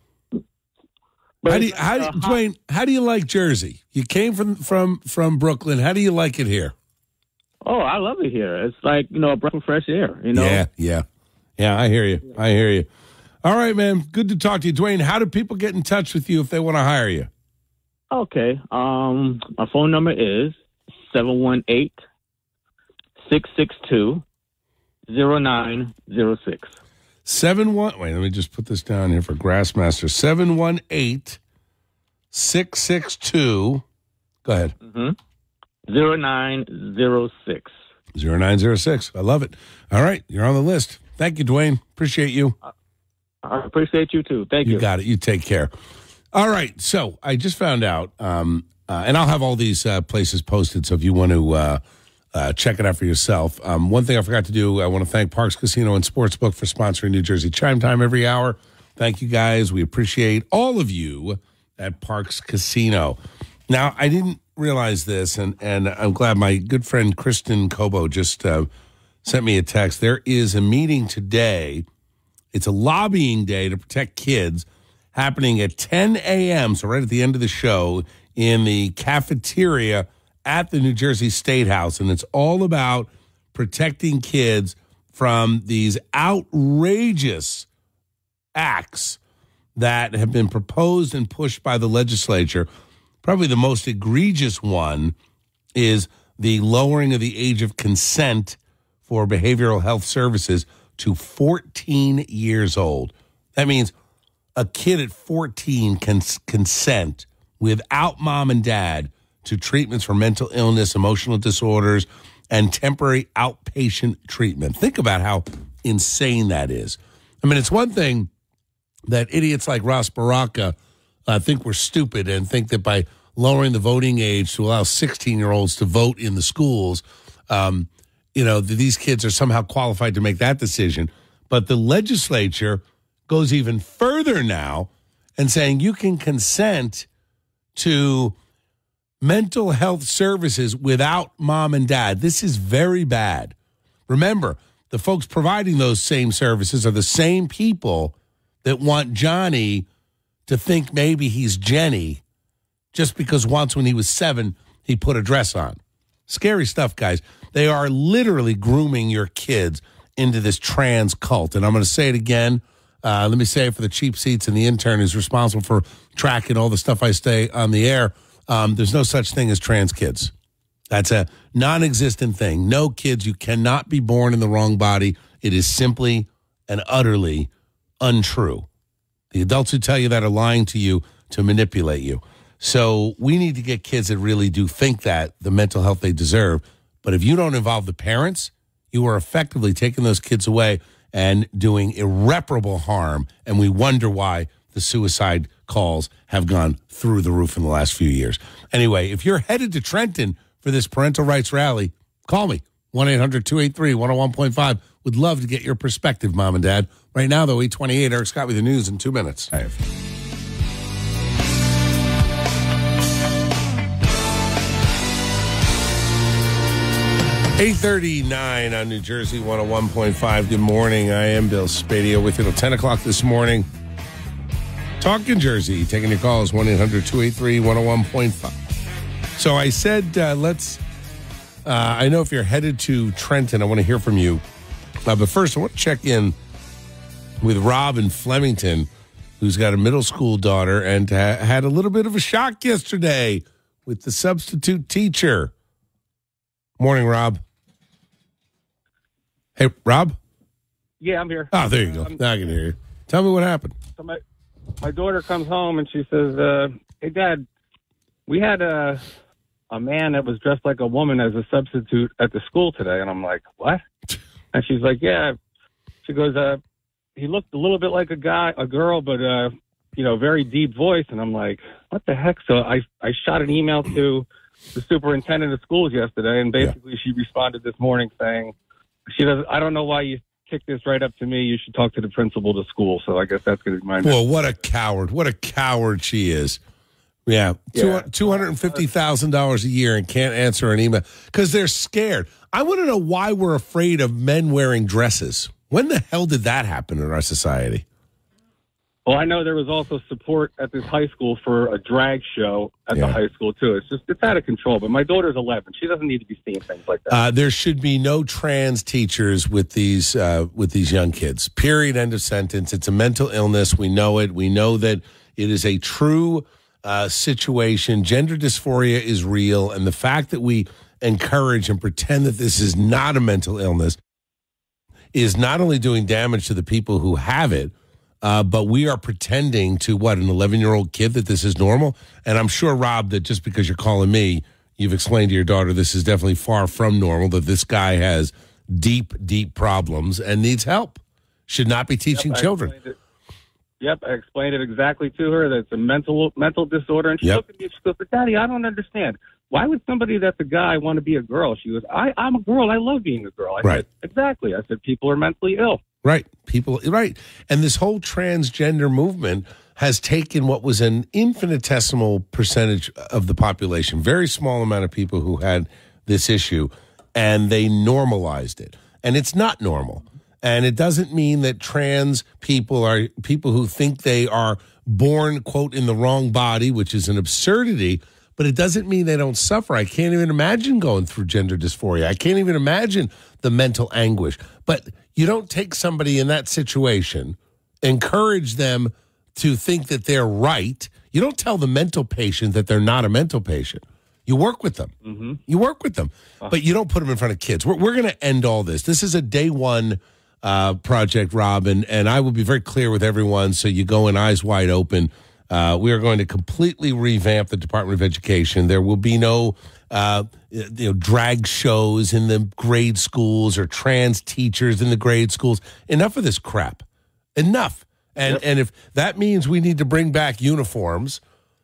Speaker 16: But
Speaker 3: how do you, how do you, Dwayne, how do you like Jersey? You came from, from, from Brooklyn. How do you like it here?
Speaker 16: Oh, I love it here. It's like, you know, a breath of fresh air, you know?
Speaker 3: Yeah, yeah. Yeah, I hear you. I hear you. All right, man. Good to talk to you. Dwayne, how do people get in touch with you if they want to hire you?
Speaker 16: Okay. Um, my phone number is seven one eight, six six two, zero nine zero six.
Speaker 3: Seven one. Wait, let me just put this down here for Grassmaster. Seven one eight six six two. Go ahead.
Speaker 16: Mm-hmm. Zero nine zero six.
Speaker 3: Zero nine zero six. I love it. All right, you're on the list. Thank you, Dwayne. Appreciate you.
Speaker 16: I appreciate you too. Thank you.
Speaker 3: You got it. You take care. All right. So I just found out, um, uh, and I'll have all these uh, places posted. So if you want to uh, uh, check it out for yourself. Um, one thing I forgot to do, I want to thank Parks Casino and Sportsbook for sponsoring New Jersey Chime Time every hour. Thank you, guys. We appreciate all of you at Parks Casino. Now, I didn't realize this, and, and I'm glad my good friend Kristen Cobo just uh, sent me a text. There is a meeting today. It's a lobbying day to protect kids happening at ten a.m., so right at the end of the show, in the cafeteria at the New Jersey State House. And it's all about protecting kids from these outrageous acts that have been proposed and pushed by the legislature. Probably the most egregious one is the lowering of the age of consent for behavioral health services to fourteen years old. That means a kid at fourteen can consent without mom and dad to treatments for mental illness, emotional disorders, and temporary outpatient treatment. Think about how insane that is. I mean, it's one thing that idiots like Ross Baraka uh, think we're stupid and think that by lowering the voting age to allow sixteen-year-olds to vote in the schools, um, you know, these kids are somehow qualified to make that decision. But the legislature goes even further now and saying you can consent to mental health services without mom and dad. This is very bad. Remember, the folks providing those same services are the same people that want Johnny to think maybe he's Jenny just because once when he was seven, he put a dress on. Scary stuff, guys. They are literally grooming your kids into this trans cult. And I'm going to say it again. Uh, let me say it for the cheap seats and the intern who's responsible for tracking all the stuff I say on the air. Um, there's no such thing as trans kids. That's a non-existent thing. No kids, you cannot be born in the wrong body. It is simply and utterly untrue. The adults who tell you that are lying to you to manipulate you. So we need to get kids that really do think that, the mental health they deserve. But if you don't involve the parents, you are effectively taking those kids away and doing irreparable harm, and we wonder why the suicide calls have gone through the roof in the last few years. Anyway, if you're headed to Trenton for this parental rights rally, call me, one eight hundred two eight three one oh one point five. Would love to get your perspective, Mom and Dad. Right now, though, eight twenty-eight, Eric Scott with the news in two minutes. I have. eight thirty-nine on New Jersey one oh one point five. Good morning. I am Bill Spadea with you till ten o'clock this morning. Talking Jersey, taking your calls, one eight hundred two eight three one oh one point five. So I said, uh, let's, uh, I know if you're headed to Trenton, I want to hear from you. Uh, but first, I want to check in with Rob in Flemington, who's got a middle school daughter and ha- had a little bit of a shock yesterday with the substitute teacher. Morning, Rob. Hey, Rob?
Speaker 17: Yeah, I'm here.
Speaker 3: Oh, there you go.
Speaker 17: Um,
Speaker 3: now I can hear you. Tell me what happened.
Speaker 17: So my, my daughter comes home and she says, uh, hey, Dad, we had a, a man that was dressed like a woman as a substitute at the school today. And I'm like, what? And she's like, yeah. She goes, uh, he looked a little bit like a guy, a girl, but, uh, you know, very deep voice. And I'm like, what the heck? So I, I shot an email to the superintendent of schools yesterday, and basically yeah. she responded this morning saying, she does, I don't know why you kicked this right up to me. You should talk to the principal of the school. So I guess that's going to be my
Speaker 3: Well, what a coward. What a coward she is. Yeah. yeah. two hundred fifty thousand dollars a year and can't answer an email because they're scared. I want to know why we're afraid of men wearing dresses. When the hell did that happen in our society?
Speaker 17: Well, I know there was also support at this high school for a drag show at yeah. the high school, too. It's just, it's out of control. But my daughter's eleven. She doesn't need to be seeing things like that.
Speaker 3: Uh, there should be no trans teachers with these uh, with these young kids. Period. End of sentence. It's a mental illness. We know it. We know that it is a true uh, situation. Gender dysphoria is real. And the fact that we encourage and pretend that this is not a mental illness is not only doing damage to the people who have it, Uh, but we are pretending to, what, an eleven-year-old kid that this is normal? And I'm sure, Rob, that just because you're calling me, you've explained to your daughter this is definitely far from normal, that this guy has deep, deep problems and needs help. Should not be teaching
Speaker 17: yep,
Speaker 3: children.
Speaker 17: Yep, I explained it exactly to her, that it's a mental mental disorder. And she
Speaker 3: yep.
Speaker 17: looked at me and she goes, but Daddy, I don't understand. why would somebody that's a guy want to be a girl? She goes, I, I'm a girl. I love being a girl. I
Speaker 3: Right.
Speaker 17: said, exactly. I said, people are mentally ill.
Speaker 3: Right. People, right. And this whole transgender movement has taken what was an infinitesimal percentage of the population, very small amount of people who had this issue, and they normalized it. And it's not normal. And it doesn't mean that trans people are people who think they are born, quote, in the wrong body, which is an absurdity, but it doesn't mean they don't suffer. I can't even imagine going through gender dysphoria. I can't even imagine the mental anguish. But you don't take somebody in that situation, encourage them to think that they're right. You don't tell the mental patient that they're not a mental patient. You work with them.
Speaker 17: Mm-hmm.
Speaker 3: You work with them, but you don't put them in front of kids. We're, we're going to end all this. This is a day one uh, project, Rob, and, and I will be very clear with everyone so you go in eyes wide open. Uh, we are going to completely revamp the Department of Education. There will be no uh, you know, drag shows in the grade schools or trans teachers in the grade schools. Enough of this crap. Enough. And yep. and if that means we need to bring back uniforms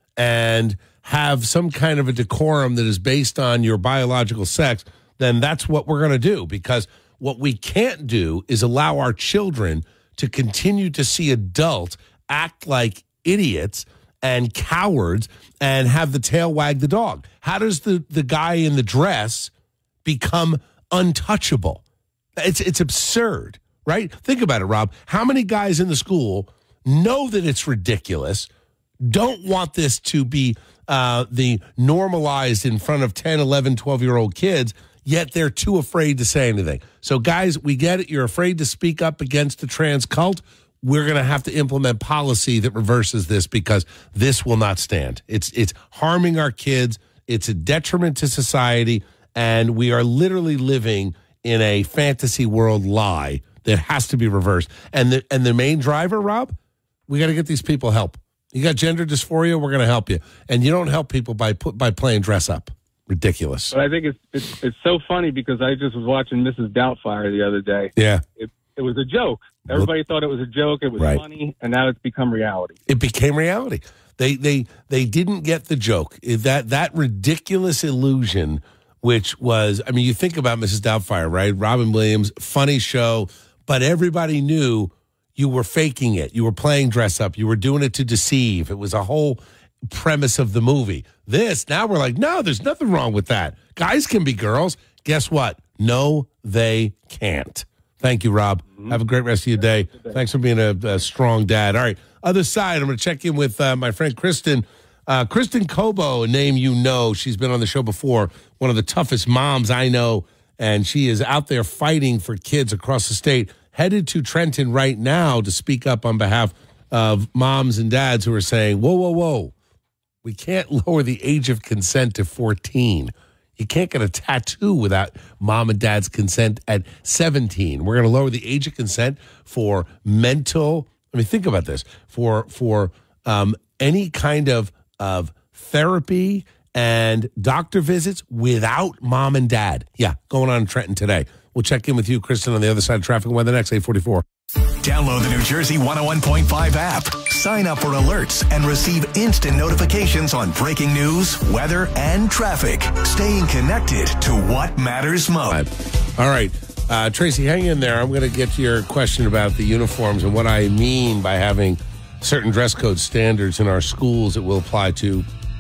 Speaker 3: and have some kind of a decorum that is based on your biological sex, then that's what we're going to do. Because what we can't do is allow our children to continue to see adults act like idiots and cowards and have the tail wag the dog. How does the, the guy in the dress become untouchable? It's it's absurd, right? Think about it, Rob. How many guys in the school know that it's ridiculous, don't want this to be uh, the normalized in front of ten, eleven, twelve-year-old kids, yet they're too afraid to say anything. So, guys, we get it. You're afraid to speak up against the trans cult. We're going to have to implement policy that reverses this because this will not stand. It's it's harming our kids. It's a detriment to society, and we are literally living in a fantasy world lie that has to be reversed. And the and the main driver, Rob, we got to get these people help. You got gender dysphoria, we're going to help you. And you don't help people by put by playing dress up. Ridiculous.
Speaker 17: But I think it's it's, it's so funny because I just was watching Missus Doubtfire the other day.
Speaker 3: Yeah.
Speaker 17: It, it was a joke. Everybody thought it was a joke. It was
Speaker 3: Right.
Speaker 17: funny, and now it's become reality.
Speaker 3: It became reality. They they they didn't get the joke. That that ridiculous illusion, which was, I mean, you think about Missus Doubtfire, right? Robin Williams, funny show, but everybody knew you were faking it. You were playing dress up. You were doing it to deceive. It was a whole premise of the movie. This, now we're like, no, there's nothing wrong with that. Guys can be girls. Guess what? No, they can't. Thank you, Rob. Mm-hmm. Have a great rest of your day. Thanks for being a, a strong dad. All right, other side, I'm going to check in with uh, my friend Kristen. Uh, Kristen Cobo, a name you know. She's been on the show before. One of the toughest moms I know, and she is out there fighting for kids across the state. Headed to Trenton right now to speak up on behalf of moms and dads who are saying, whoa, whoa, whoa, we can't lower the age of consent to fourteen. You can't get a tattoo without mom and dad's consent at seventeen. We're going to lower the age of consent for mental, I mean, think about this, for for um, any kind of, of therapy and doctor visits without mom and dad. Yeah, going on in Trenton today. We'll check in with you, Kristen, on the other side of traffic and weather next, eight forty-four.
Speaker 1: Download the New Jersey one oh one point five app. Sign up for alerts and receive instant notifications on breaking news, weather, and traffic. Staying connected to what matters most.
Speaker 3: All right. Uh, Tracy, hang in there. I'm going to get to your question about the uniforms and what I mean by having certain dress code standards in our schools that will apply to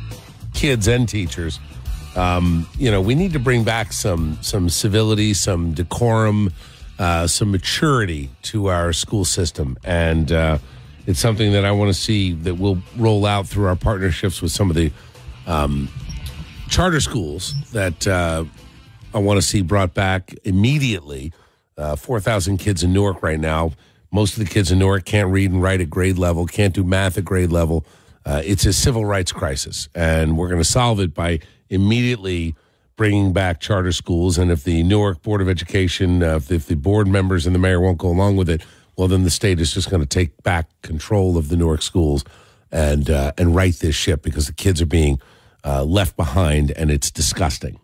Speaker 3: kids and teachers. Um, you know, we need to bring back some some civility, some decorum, uh, some maturity to our school system. And uh, it's something that I want to see that we'll roll out through our partnerships with some of the um, charter schools that uh, I want to see brought back immediately. Uh, four thousand kids in Newark right now. Most of the kids in Newark can't read and write at grade level, can't do math at grade level. Uh, it's a civil rights crisis, and we're going to solve it by immediately bringing back charter schools. And if the Newark Board of Education, uh, if, if the board members and the mayor won't go along with it, well, then the state is just going to take back control of the Newark schools and uh, and right this ship because the kids are being uh, left behind, and it's disgusting.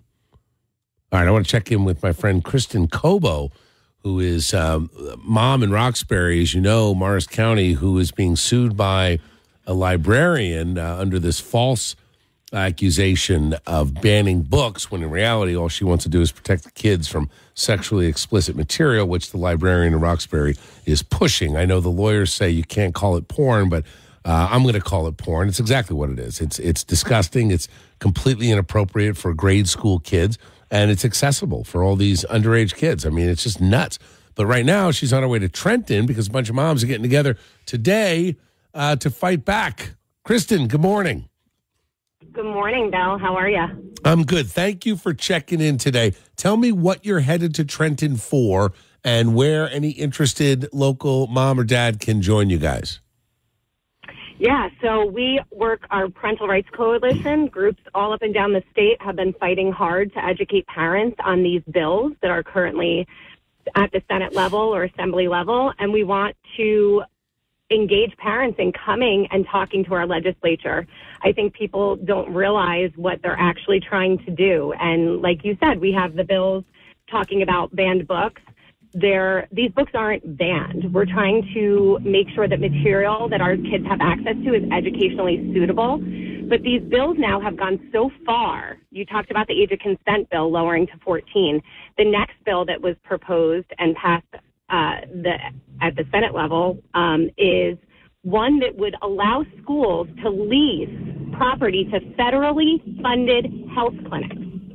Speaker 3: All right, I want to check in with my friend Kristen Cobo, who is um, mom in Roxbury, as you know, Morris County, who is being sued by a librarian uh, under this false accusation of banning books when in reality all she wants to do is protect the kids from sexually explicit material, which the librarian in Roxbury is pushing. I know the lawyers say you can't call it porn, but uh, I'm going to call it porn. It's exactly what it is. It's it's disgusting. It's completely inappropriate for grade school kids, and it's accessible for all these underage kids. I mean, it's just nuts. But right now she's on her way to Trenton because a bunch of moms are getting together today uh, to fight back. Kristen, good morning.
Speaker 18: Good morning, Bill. How are you?
Speaker 3: I'm good. Thank you for checking in today. Tell me what you're headed to Trenton for and where any interested local mom or dad can join you guys.
Speaker 18: Yeah, so we work our Parental Rights Coalition. Groups all up and down the state have been fighting hard to educate parents on these bills that are currently at the Senate level or Assembly level, and we want to engage parents in coming and talking to our legislature. I think people don't realize what they're actually trying to do. And like you said, we have the bills talking about banned books. They're, these books aren't banned. We're trying to make sure that material that our kids have access to is educationally suitable. But these bills now have gone so far. You talked about the age of consent bill lowering to fourteen. The next bill that was proposed and passed uh, the, at the Senate level um, is one that would allow schools to lease property to federally funded health clinics.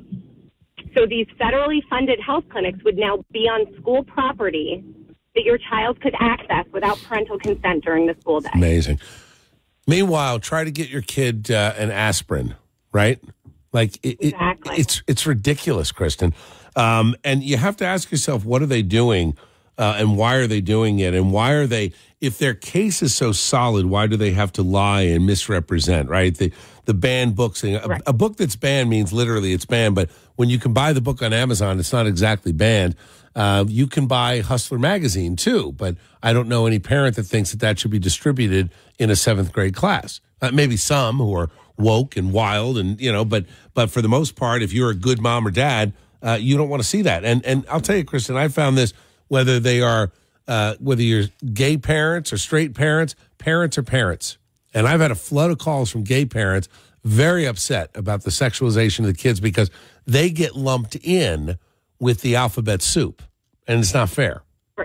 Speaker 18: So these federally funded health clinics would now be on school property that your child could access without parental consent during the school day.
Speaker 3: Amazing. Meanwhile, try to get your kid uh, an aspirin, right? Like it,
Speaker 18: exactly.
Speaker 3: it, it's it's ridiculous, Kristen. Um, and you have to ask yourself, what are they doing uh, and why are they doing it? And why are they, if their case is so solid, why do they have to lie and misrepresent, right? The, the banned books, thing, a,
Speaker 18: right.
Speaker 3: a book that's banned means literally it's banned, but when you can buy the book on Amazon, it's not exactly banned. Uh, you can buy Hustler magazine too, but I don't know any parent that thinks that that should be distributed in a seventh grade class. Uh, maybe some who are woke and wild, and you know, but but for the most part, if you're a good mom or dad, uh, you don't want to see that. And and I'll tell you, Kristen, I found this whether they are uh, whether you're gay parents or straight parents, parents are parents. And I've had a flood of calls from gay parents very upset about the sexualization of the kids because they get lumped in with the alphabet soup, and it's not fair.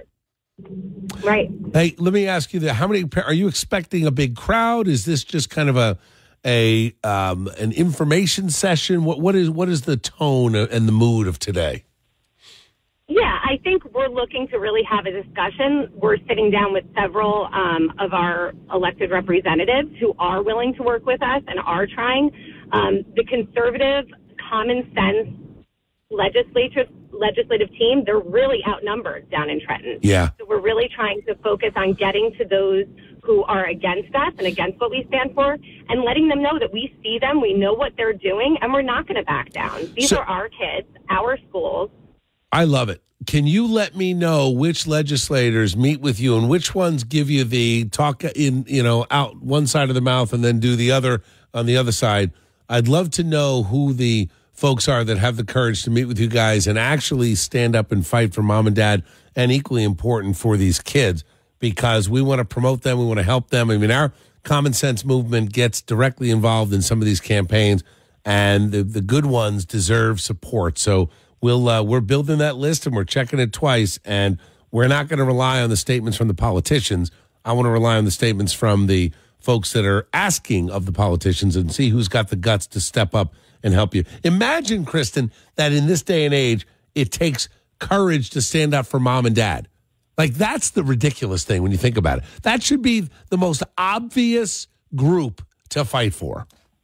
Speaker 18: Right.
Speaker 3: Hey, let me ask you that: how many are you expecting a big crowd? Is this just kind of a a um, an information session? What what is what is the tone and the mood of today?
Speaker 18: Yeah, I think we're looking to really have a discussion. We're sitting down with several um, of our elected representatives who are willing to work with us and are trying. Um, the conservative, common sense legislative legislative team, they're really outnumbered down in Trenton.
Speaker 3: Yeah.
Speaker 18: So we're really trying to focus on getting to those who are against us and against what we stand for and letting them know that we see them, we know what they're doing, and we're not going to back down. These
Speaker 3: So-
Speaker 18: are our kids, our schools.
Speaker 3: I love it. Can you let me know which legislators meet with you and which ones give you the talk in, you know, out one side of the mouth and then do the other on the other side? I'd love to know who the folks are that have the courage to meet with you guys and actually stand up and fight for mom and dad, and equally important for these kids, because we want to promote them. We want to help them. I mean, our common sense movement gets directly involved in some of these campaigns, and the, the good ones deserve support. So we'll, uh, we're building that list and we're checking it twice, and we're not going to rely on the statements from the politicians. I want to rely on the statements from the folks that are asking of the politicians and see who's got the guts to step up and help you. Imagine, Kristen, that in this day and age, it takes courage to stand up for mom and dad. Like, that's the ridiculous thing when you think about it. That should be the most obvious group to fight for.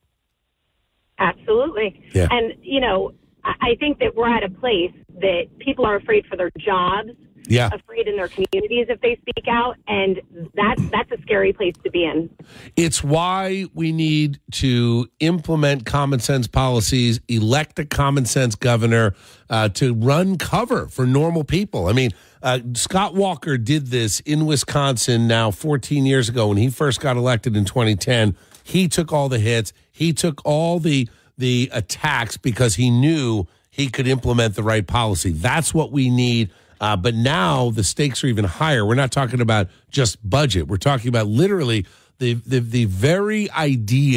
Speaker 18: Absolutely.
Speaker 3: Yeah.
Speaker 18: And, you know, I I think that we're at a place that people are afraid for their jobs,
Speaker 3: Yeah.
Speaker 18: afraid in their communities if they speak out, and that's, that's a scary place to be in.
Speaker 3: It's why we need to implement common sense policies, elect a common sense governor uh, to run cover for normal people. I mean, uh, Scott Walker did this in Wisconsin now fourteen years ago when he first got elected in twenty ten. He took all the hits. He took all the the attacks because he knew he could implement the right policy. That's what we need. Uh, but now the stakes are even higher. We're not talking about just budget. We're talking about literally the, the, the very idea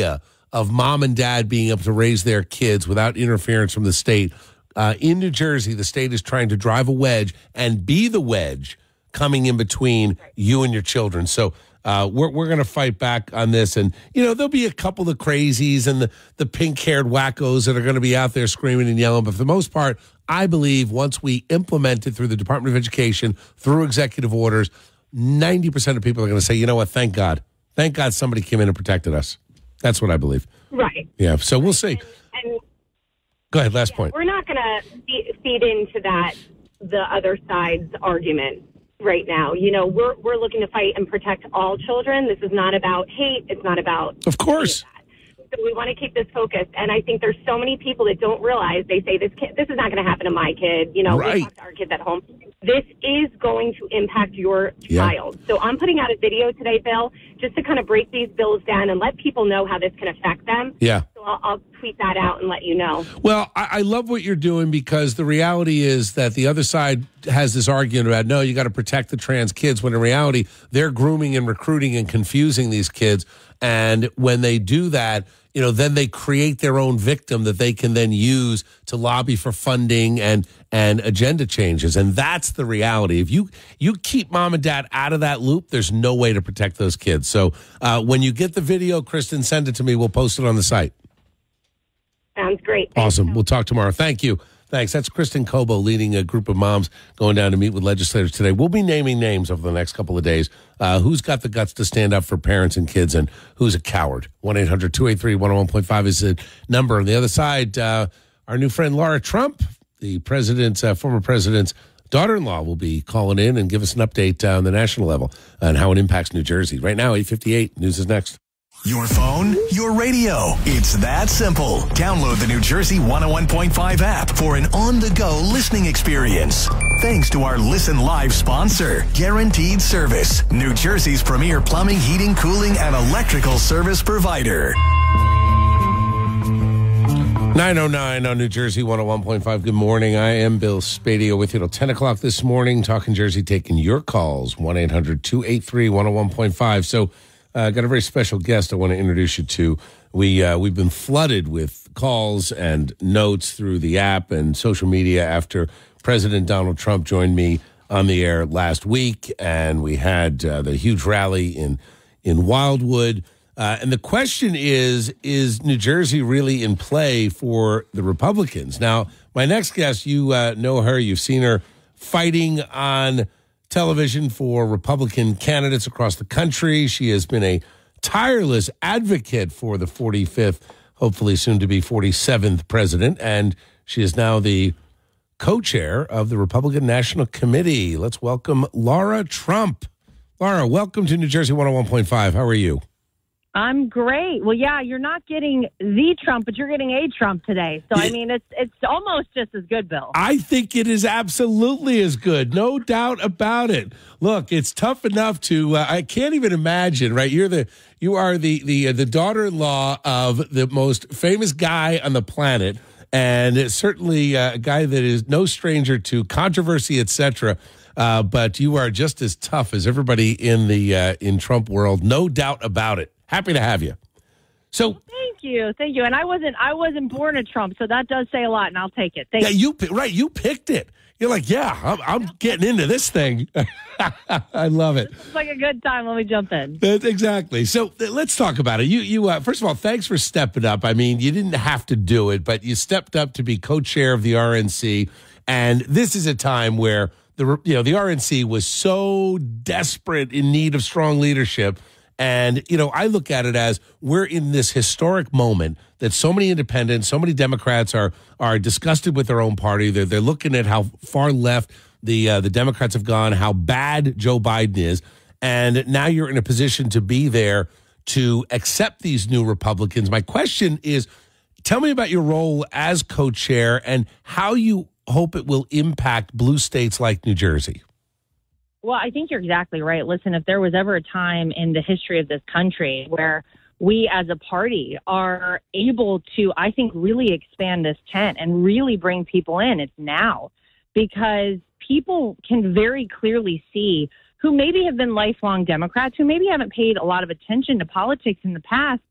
Speaker 3: of mom and dad being able to raise their kids without interference from the state. Uh, in New Jersey, the state is trying to drive a wedge and be the wedge coming in between you and your children. So uh, we're we're going to fight back on this. And, you know, there'll be a couple of crazies and the, the pink-haired wackos that are going to be out there screaming and yelling. But for the most part, I believe once we implement it through the Department of Education, through executive orders, ninety percent of people are going to say, you know what, thank God. Thank God somebody came in and protected us. That's what I believe.
Speaker 18: Right.
Speaker 3: Yeah, so we'll see.
Speaker 18: And, and
Speaker 3: Go ahead, last
Speaker 18: yeah,
Speaker 3: point.
Speaker 18: we're not going to feed into that, the other side's argument right now. You know, we're we're looking to fight and protect all children. This is not about hate. It's not about...
Speaker 3: Of course.
Speaker 18: So we want to keep this focused. And I think there's so many people that don't realize, they say, this kid, this is not going to happen to my kid. You know,
Speaker 3: right.
Speaker 18: we talk to our kids at home. This is going to impact your
Speaker 3: Yeah.
Speaker 18: child. So I'm putting out a video today, Bill, just to kind of break these bills down and let people know how this can affect them.
Speaker 3: Yeah.
Speaker 18: So I'll, I'll tweet that out and let you know.
Speaker 3: Well, I, I love what you're doing because the reality is that the other side has this argument about, no, you got to protect the trans kids, when in reality, they're grooming and recruiting and confusing these kids. And when they do that, you know, then they create their own victim that they can then use to lobby for funding and and agenda changes. And that's the reality. If you you keep mom and dad out of that loop, there's no way to protect those kids. So uh, when you get the video, Kristen, send it to me. We'll post it on the site.
Speaker 18: Sounds great.
Speaker 3: Awesome. We'll talk tomorrow. Thank you. Thanks. That's Kristen Cobo leading a group of moms going down to meet with legislators today. We'll be naming names over the next couple of days. Uh, who's got the guts to stand up for parents and kids and who's a coward? one eight hundred two eight three one oh one point five is the number. On the other side, uh, our new friend Laura Trump, the president's, uh, former president's daughter-in-law, will be calling in and give us an update uh, on the national level and how it impacts New Jersey. Right now, eight fifty-eight. News is next.
Speaker 1: Your phone, your radio. It's that simple. Download the New Jersey one oh one point five app for an on-the-go listening experience. Thanks to our Listen Live sponsor, Guaranteed Service, New Jersey's premier plumbing, heating, cooling, and electrical service provider.
Speaker 3: nine oh nine on New Jersey one oh one point five. Good morning. I am Bill Spadea with you till ten o'clock this morning, talking Jersey, taking your calls, one eight hundred two eight three one oh one point five. So, I uh, got a very special guest I want to introduce you to. We, uh, we've been flooded with calls and notes through the app and social media after President Donald Trump joined me on the air last week, and we had uh, the huge rally in, in Wildwood. Uh, and the question is, is New Jersey really in play for the Republicans? Now, my next guest, you uh, know her. You've seen her fighting on television for Republican candidates across the country. She has been a tireless advocate for the forty-fifth, hopefully soon to be forty-seventh president, and she is now the co-chair of the Republican National Committee. Let's welcome Laura Trump. Laura, welcome to New Jersey one oh one point five. How are you?
Speaker 19: I'm great. Well, yeah, you're not getting the Trump, but you're getting a Trump today. So, I mean, it's it's almost just as good, Bill.
Speaker 3: I think it is absolutely as good. No doubt about it. Look, it's tough enough to, uh, I can't even imagine, right? You're the, you are the, the, uh, the daughter-in-law of the most famous guy on the planet. And it's certainly uh, a guy that is no stranger to controversy, et cetera. Uh, but you are just as tough as everybody in the, uh, in Trump world. No doubt about it. Happy to have you. So
Speaker 19: thank you, thank you. And I wasn't, I wasn't born a Trump, so that does say a lot, and I'll take it. Thank
Speaker 3: yeah, you right. You picked it. You're like, yeah, I'm, I'm getting into this thing. I love it.
Speaker 19: It's like a good time. Let me jump in.
Speaker 3: That's exactly. So let's talk about it. You, you. Uh, first of all, thanks for stepping up. I mean, you didn't have to do it, but you stepped up to be co-chair of the R N C, and this is a time where the you know the R N C was so desperate in need of strong leadership. And, you know, I look at it as we're in this historic moment that so many independents, so many Democrats are are disgusted with their own party. They're, they're looking at how far left the uh, the Democrats have gone, how bad Joe Biden is. And now you're in a position to be there to accept these new Republicans. My question is, tell me about your role as co-chair and how you hope it will impact blue states like New Jersey.
Speaker 19: Well, I think you're exactly right. Listen, if there was ever a time in the history of this country where we as a party are able to, I think, really expand this tent and really bring people in, it's now. Because people can very clearly see who maybe have been lifelong Democrats, who maybe haven't paid a lot of attention to politics in the past,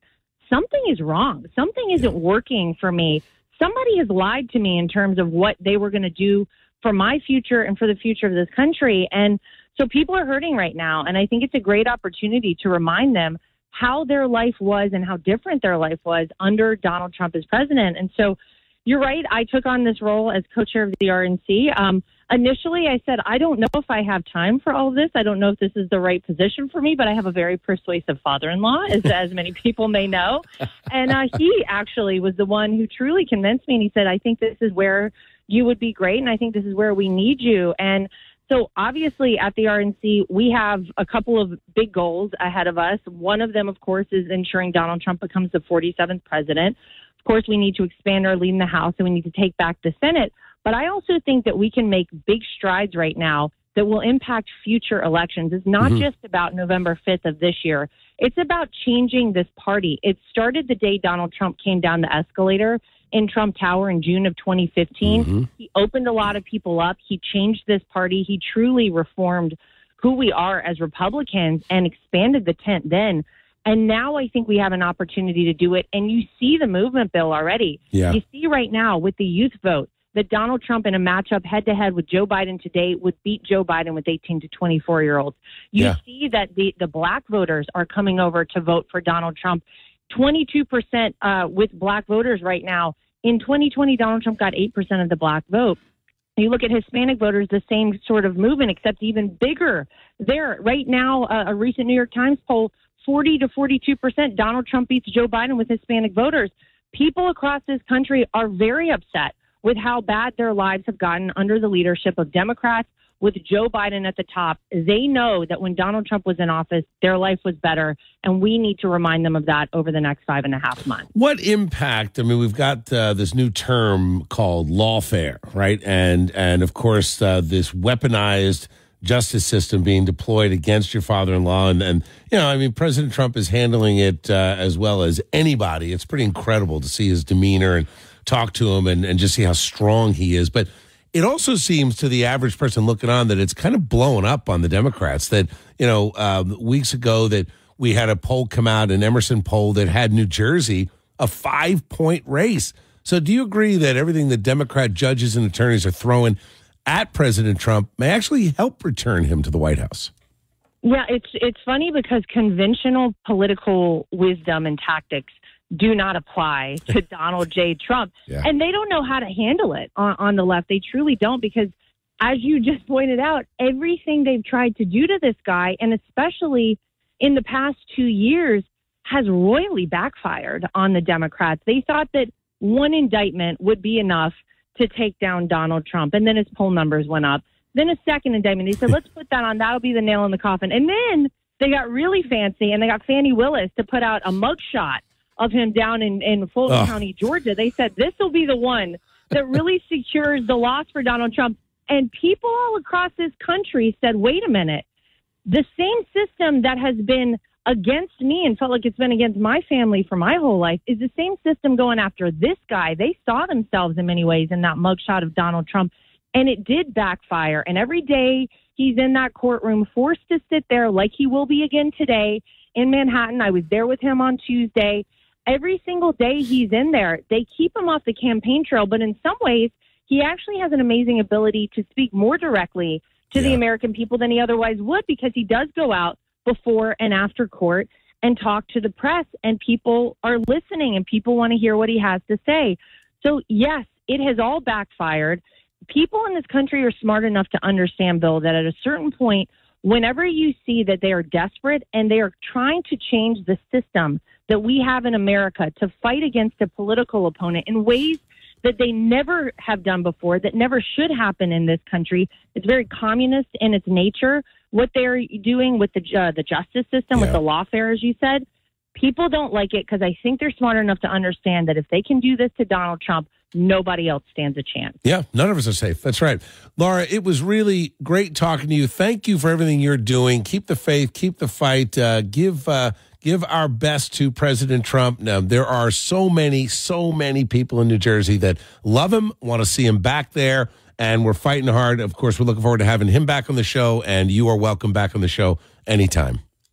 Speaker 19: something is wrong. Something isn't working for me. Somebody has lied to me in terms of what they were going to do for my future and for the future of this country. And so people are hurting right now. And I think it's a great opportunity to remind them how their life was and how different their life was under Donald Trump as president. And so you're right. I took on this role as co-chair of the R N C. Um, initially, I said, I don't know if I have time for all of this. I don't know if this is the right position for me, but I have a very persuasive father-in-law, as, as many people may know. And uh, he actually was the one who truly convinced me. And he said, I think this is where you would be great. And I think this is where we need you. And so obviously at the R N C, we have a couple of big goals ahead of us. One of them, of course, is ensuring Donald Trump becomes the forty-seventh president. Of course, we need to expand our lead in the House, and we need to take back the Senate. But I also think that we can make big strides right now that will impact future elections. It's not mm-hmm. just about November fifth of this year. It's about changing this party. It started the day Donald Trump came down the escalator in Trump Tower in June of twenty fifteen. Mm-hmm. He opened a lot of people up. He changed this party. He truly reformed who we are as Republicans and expanded the tent then. And now I think we have an opportunity to do it. And you see the movement, Bill, already.
Speaker 20: Yeah.
Speaker 19: You see right now with the youth vote that Donald Trump in a matchup head-to-head with Joe Biden today would beat Joe Biden with eighteen to twenty-four-year-olds. You
Speaker 20: Yeah.
Speaker 19: see that the, the black voters are coming over to vote for Donald Trump. twenty-two percent uh, with black voters right now. In twenty twenty, Donald Trump got eight percent of the black vote. You look at Hispanic voters, the same sort of movement, except even bigger. There, right now, uh, a recent New York Times poll, forty to forty-two percent, Donald Trump beats Joe Biden with Hispanic voters. People across this country are very upset with how bad their lives have gotten under the leadership of Democrats with Joe Biden at the top. They know that when Donald Trump was in office, their life was better, and we need to remind them of that over the next five and a half months.
Speaker 3: What impact? I mean, we've got uh, this new term called lawfare, right? And and of course, uh, this weaponized justice system being deployed against your father-in-law, and and you know, I mean, President Trump is handling it uh, as well as anybody. It's pretty incredible to see his demeanor and talk to him, and and just see how strong he is, but. It also seems to the average person looking on that it's kind of blowing up on the Democrats. That, you know, um, weeks ago that we had a poll come out, an Emerson poll that had New Jersey a five-point race. So do you agree that everything the Democrat judges and attorneys are throwing at President Trump may actually help return him to the White House?
Speaker 19: Yeah, it's it's funny because conventional political wisdom and tactics do not apply to Donald J. Trump.
Speaker 20: Yeah.
Speaker 19: And they don't know how to handle it on, on the left. They truly don't, because as you just pointed out, everything they've tried to do to this guy, and especially in the past two years, has royally backfired on the Democrats. They thought that one indictment would be enough to take down Donald Trump, and then his poll numbers went up. Then a second indictment. They said, let's put that on. That'll be the nail in the coffin. And then they got really fancy, and they got Fannie Willis to put out a mugshot of him down in, in Fulton
Speaker 20: oh.
Speaker 19: County, Georgia. They said this will be the one that really secures the loss for Donald Trump. And people all across this country said, wait a minute, the same system that has been against me and felt like it's been against my family for my whole life is the same system going after this guy. They saw themselves in many ways in that mugshot of Donald Trump, and it did backfire. And every day he's in that courtroom, forced to sit there like he will be again today in Manhattan. I was there with him on Tuesday. Every single day he's in there, they keep him off the campaign trail. But in some ways, he actually has an amazing ability to speak more directly to yeah. the American people than he otherwise would, because he does go out before and after court and talk to the press, and people are listening and people want to hear what he has to say. So, yes, it has all backfired. People in this country are smart enough to understand, Bill, that at a certain point, whenever you see that they are desperate and they are trying to change the system that we have in America to fight against a political opponent in ways that they never have done before, that never should happen in this country. It's very communist in its nature, what they're doing with the uh, the justice system, yeah. with the lawfare, as you said. People don't like it because I think they're smart enough to understand that if they can do this to Donald Trump, nobody else stands a chance.
Speaker 3: Yeah, none of us are safe. That's right. Laura, it was really great talking to you. Thank you for everything you're doing. Keep the faith, keep the fight, uh, give... Uh, Give our best to President Trump. Now, there are so many, so many people in New Jersey that love him, want to see him back there, and we're fighting hard. Of course, we're looking forward to having him back on the show, and you are welcome back on the show anytime.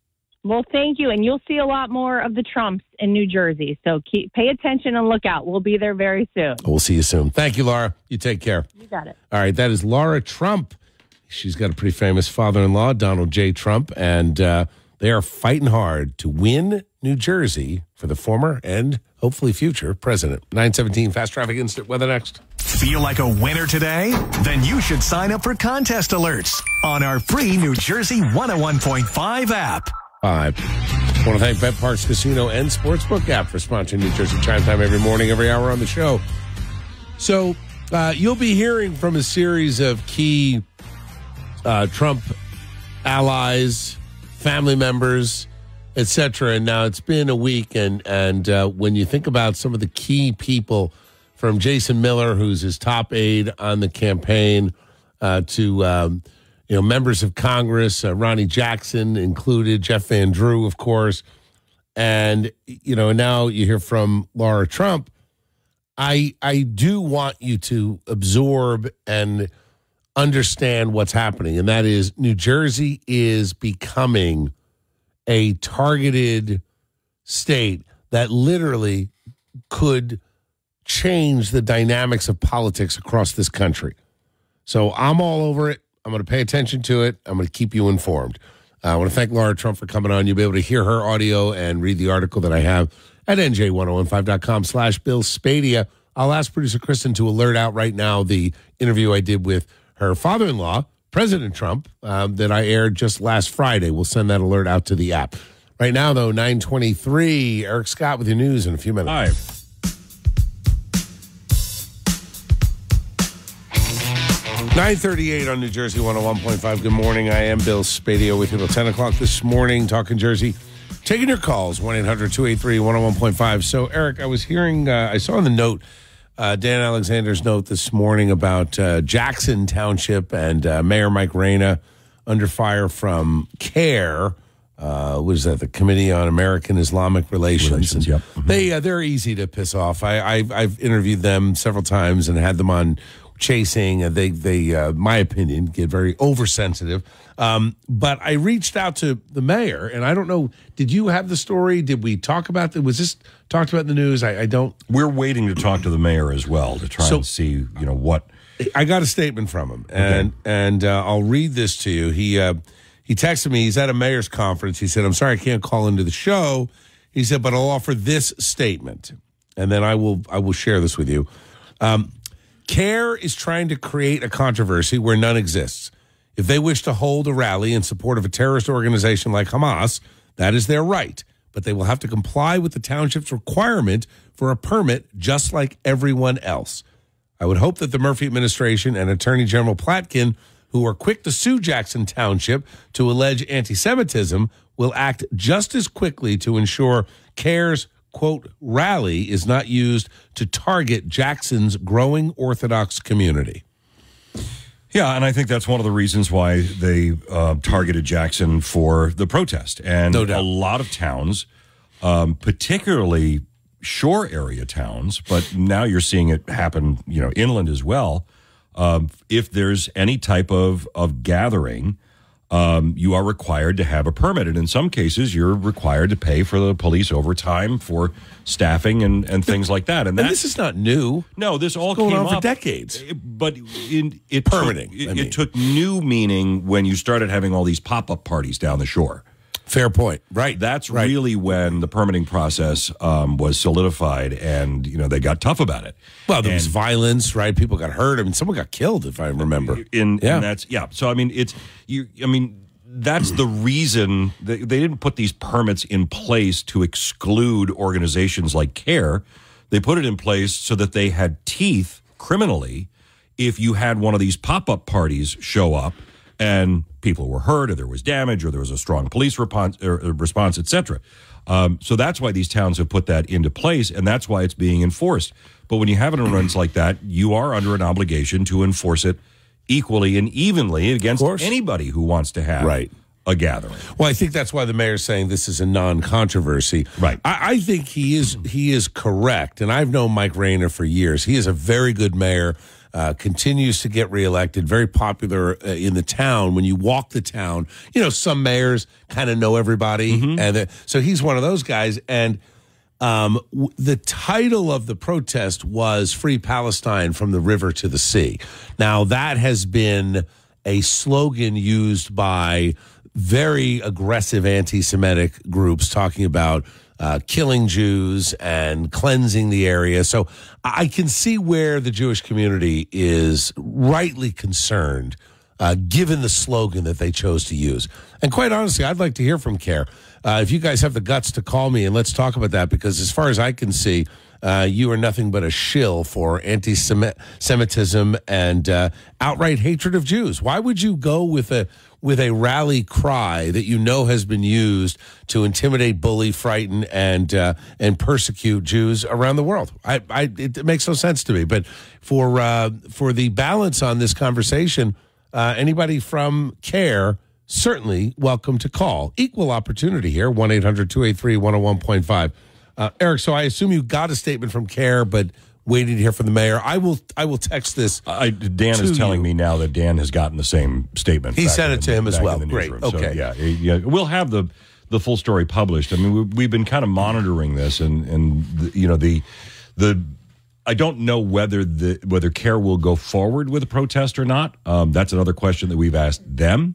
Speaker 19: Well, thank you. And you'll see a lot more of the Trumps in New Jersey. So keep pay attention and look out. We'll be there very soon.
Speaker 3: We'll see you soon. Thank you, Laura. You take care.
Speaker 19: You got it.
Speaker 3: All right. That is Laura Trump. She's got a pretty famous father-in-law, Donald J. Trump, and uh, they are fighting hard to win New Jersey for the former and hopefully future president. nine seventeen Fast Traffic Instant Weather next.
Speaker 1: Feel like a winner today? Then you should sign up for contest alerts on our free New Jersey one oh one point five app.
Speaker 3: Five. I want to thank Bet Parks Casino and Sportsbook app for sponsoring New Jersey Chime Time every morning, every hour on the show. So uh, you'll be hearing from a series of key uh, Trump allies, family members, et cetera. And now it's been a week, and, and uh, when you think about some of the key people, from Jason Miller, who's his top aide on the campaign, uh, to um, you know members of Congress, uh, Ronnie Jackson included, Jeff Van Drew, of course, and you know now you hear from Laura Trump. I I do want you to absorb and understand what's happening, and that is New Jersey is becoming a targeted state that literally could change the dynamics of politics across this country. So I'm all over it. I'm going to pay attention to it. I'm going to keep you informed. Uh, I want to thank Laura Trump for coming on. You'll be able to hear her audio and read the article that I have at N J ten fifteen dot com slash Bill Spadea. I'll ask producer Kristen to alert out right now the interview I did with her father-in-law, President Trump, um, that I aired just last Friday. We'll send that alert out to the app. Right now, though, nine twenty-three, Eric Scott with your news in a few minutes.
Speaker 4: Hi.
Speaker 3: nine thirty-eight on New Jersey one oh one point five. Good morning. I am Bill Spadea with you till ten o'clock this morning, talking Jersey. Taking your calls, one eight hundred two eight three one oh one point five. So, Eric, I was hearing, uh, I saw in the note, uh, Dan Alexander's note this morning about uh, Jackson Township and uh, Mayor Mike Reyna under fire from CARE. Uh, what is that? The Committee on American Islamic Relations.
Speaker 4: Relations yep. Mm-hmm.
Speaker 3: They, uh, they're easy to piss off. I, I, I've interviewed them several times and had them on Chasing. They, they, uh, my opinion, get very oversensitive. Um, but I reached out to the mayor, and I don't know, did you have the story? Did we talk about that? Was this talked about in the news? I, I don't.
Speaker 4: We're waiting to talk to the mayor as well to try
Speaker 3: So-
Speaker 4: and see, you know, what.
Speaker 3: I got a statement from him, and
Speaker 4: Okay.
Speaker 3: and uh, I'll read this to you. He uh, he texted me. He's at a mayor's conference. He said, "I'm sorry I can't call into the show." He said, "But I'll offer this statement, and then I will I will share this with you." Um, CARE is trying to create a controversy where none exists. If they wish to hold a rally in support of a terrorist organization like Hamas, that is their right. But they will have to comply with the township's requirement for a permit, just like everyone else. I would hope that the Murphy administration and Attorney General Platkin, who are quick to sue Jackson Township to allege anti-Semitism, will act just as quickly to ensure CARE's, quote, rally is not used to target Jackson's growing Orthodox community.
Speaker 4: Yeah, and I think that's one of the reasons why they uh, targeted Jackson for the protest. And
Speaker 3: No doubt.
Speaker 4: a lot of towns, um, particularly shore area towns, but now you're seeing it happen, you know, inland as well. Um, if there's any type of, of gathering, um, you are required to have a permit. And in some cases, you're required to pay for the police overtime for staffing and, and things like that. And,
Speaker 3: And
Speaker 4: that,
Speaker 3: this is not new.
Speaker 4: No, this all
Speaker 3: It's going
Speaker 4: came
Speaker 3: on for
Speaker 4: up,
Speaker 3: decades.
Speaker 4: But it, it
Speaker 3: Permitting,
Speaker 4: Took, it,
Speaker 3: I mean.
Speaker 4: it took new meaning when you started having all these pop-up parties down the shore.
Speaker 3: Fair point. Right.
Speaker 4: That's
Speaker 3: Right.
Speaker 4: really when the permitting process um, was solidified, and you know they got tough about it.
Speaker 3: Well, there
Speaker 4: And-
Speaker 3: was violence, right? People got hurt. I mean, someone got killed, if I remember.
Speaker 4: in
Speaker 3: Yeah.
Speaker 4: and that's yeah. So I mean, it's you. I mean, that's the reason they, they didn't put these permits in place to exclude organizations like CARE. They put it in place so that they had teeth criminally if you had one of these pop-up parties show up and people were hurt or there was damage or there was a strong police response, or, or response, et cetera. Um, so that's why these towns have put that into place, and that's why it's being enforced. But when you have it in runs like that, you are under an obligation to enforce it equally and evenly against anybody who wants to have
Speaker 3: Right.
Speaker 4: a gathering.
Speaker 3: Well, I think that's why the mayor's saying this is a non-controversy.
Speaker 4: Right.
Speaker 3: I, I think he is he is correct, and I've known Mike Reyna for years. He is a very good mayor. uh, continues to get reelected, very popular uh, in the town. When you walk the town, you know, some mayors kind of know everybody.
Speaker 4: Mm-hmm.
Speaker 3: And uh, so he's one of those guys. And um, w- the title of the protest was Free Palestine from the River to the Sea. Now, that has been a slogan used by very aggressive anti-Semitic groups talking about uh, killing Jews and cleansing the area. So I can see where the Jewish community is rightly concerned, uh, given the slogan that they chose to use. And quite honestly, I'd like to hear from CARE. Uh, if you guys have the guts to call me and let's talk about that, because as far as I can see, uh, you are nothing but a shill for anti-Semitism and uh, outright hatred of Jews. Why would you go with a with a rally cry that you know has been used to intimidate, bully, frighten, and uh, and persecute Jews around the world? I, I it, it makes no sense to me. But for uh, for the balance on this conversation, uh, anybody from CARE, certainly welcome to call. Equal opportunity here, one eight hundred two eight three one oh one point five. Uh, Eric, so I assume you got a statement from CARE, but waiting to hear from the mayor. I will I will text this.
Speaker 4: I, Dan is telling
Speaker 3: you.
Speaker 4: me now that Dan has gotten the same statement.
Speaker 3: He
Speaker 4: back
Speaker 3: sent
Speaker 4: in
Speaker 3: it
Speaker 4: the-
Speaker 3: to him as
Speaker 4: back in
Speaker 3: well.
Speaker 4: the
Speaker 3: Great.
Speaker 4: newsroom. So,
Speaker 3: Okay.
Speaker 4: yeah, yeah, we'll have the the full story published. I mean, we, we've been kind of monitoring this, and and the, you know the the. I don't know whether the whether CARE will go forward with a protest or not. Um, that's another question that we've asked them.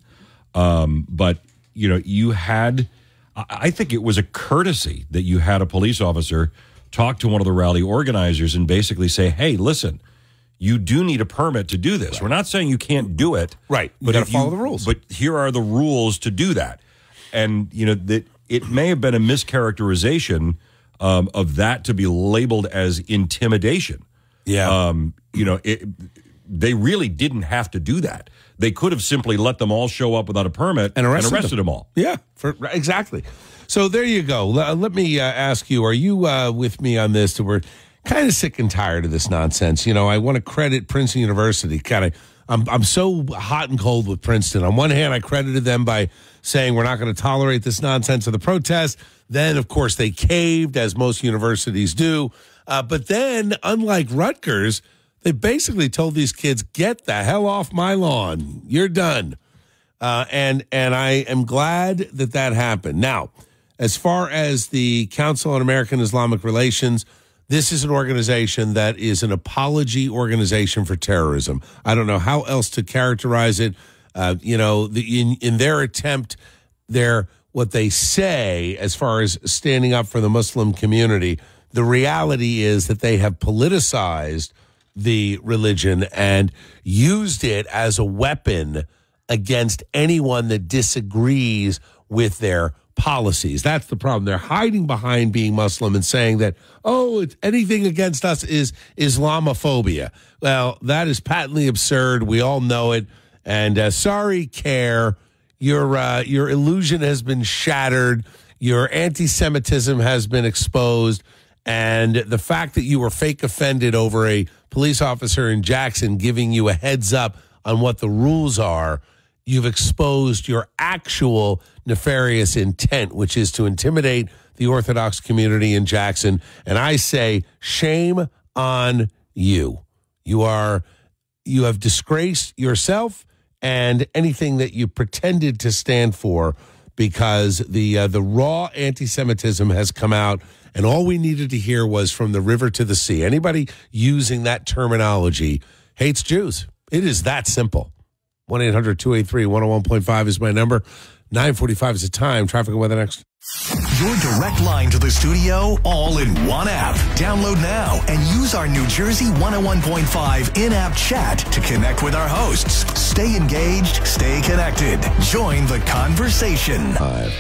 Speaker 4: Um, but you know, you had. I I think it was a courtesy that you had a police officer talk to one of the rally organizers and basically say, "Hey, listen, you do need a permit to do this. Right. We're not saying you can't do it,
Speaker 3: right?
Speaker 4: But
Speaker 3: gotta
Speaker 4: if you-
Speaker 3: follow the rules.
Speaker 4: But here are the rules to do that." And you know that it may have been a mischaracterization um, of that to be labeled as intimidation.
Speaker 3: Yeah,
Speaker 4: um, you know, it, they really didn't have to do that. They could have simply let them all show up without a permit
Speaker 3: And arrested
Speaker 4: arrested
Speaker 3: them.
Speaker 4: them all.
Speaker 3: Yeah, for, exactly. So there you go. L- let me uh, ask you, are you uh, with me on this? That we're kind of sick and tired of this nonsense. You know, I want to credit Princeton University. Kind of, I'm, I'm so hot and cold with Princeton. On one hand, I credited them by saying we're not going to tolerate this nonsense of the protest. Then, of course, they caved, as most universities do. Uh, but then, unlike Rutgers, they basically told these kids, get the hell off my lawn. You're done. Uh, and and I am glad that that happened. Now, as far as the Council on American Islamic Relations, this is an organization that is an apology organization for terrorism. I don't know how else to characterize it. Uh, you know, the, in, in their attempt, their what they say as far as standing up for the Muslim community, the reality is that they have politicized the religion and used it as a weapon against anyone that disagrees with their policies. That's the problem. They're hiding behind being Muslim and saying that, oh, it's, anything against us is Islamophobia. Well, that is patently absurd. We all know it. And uh, sorry, CARE, your uh, your illusion has been shattered. Your anti-Semitism has been exposed. And the fact that you were fake offended over a police officer in Jackson giving you a heads up on what the rules are, you've exposed your actual nefarious intent, which is to intimidate the Orthodox community in Jackson. And I say, shame on you. You are, you have disgraced yourself and anything that you pretended to stand for, because the uh, the raw anti-Semitism has come out. And all we needed to hear was from the river to the sea. Anybody using that terminology hates Jews. It is that simple. one eight hundred two eight three one oh one point five is my number. nine forty-five is the time. Traffic and weather next.
Speaker 1: Your direct line to the studio, all in one app. Download now and use our New Jersey one oh one point five in-app chat to connect with our hosts. Stay engaged, stay connected. Join the conversation.
Speaker 3: Five.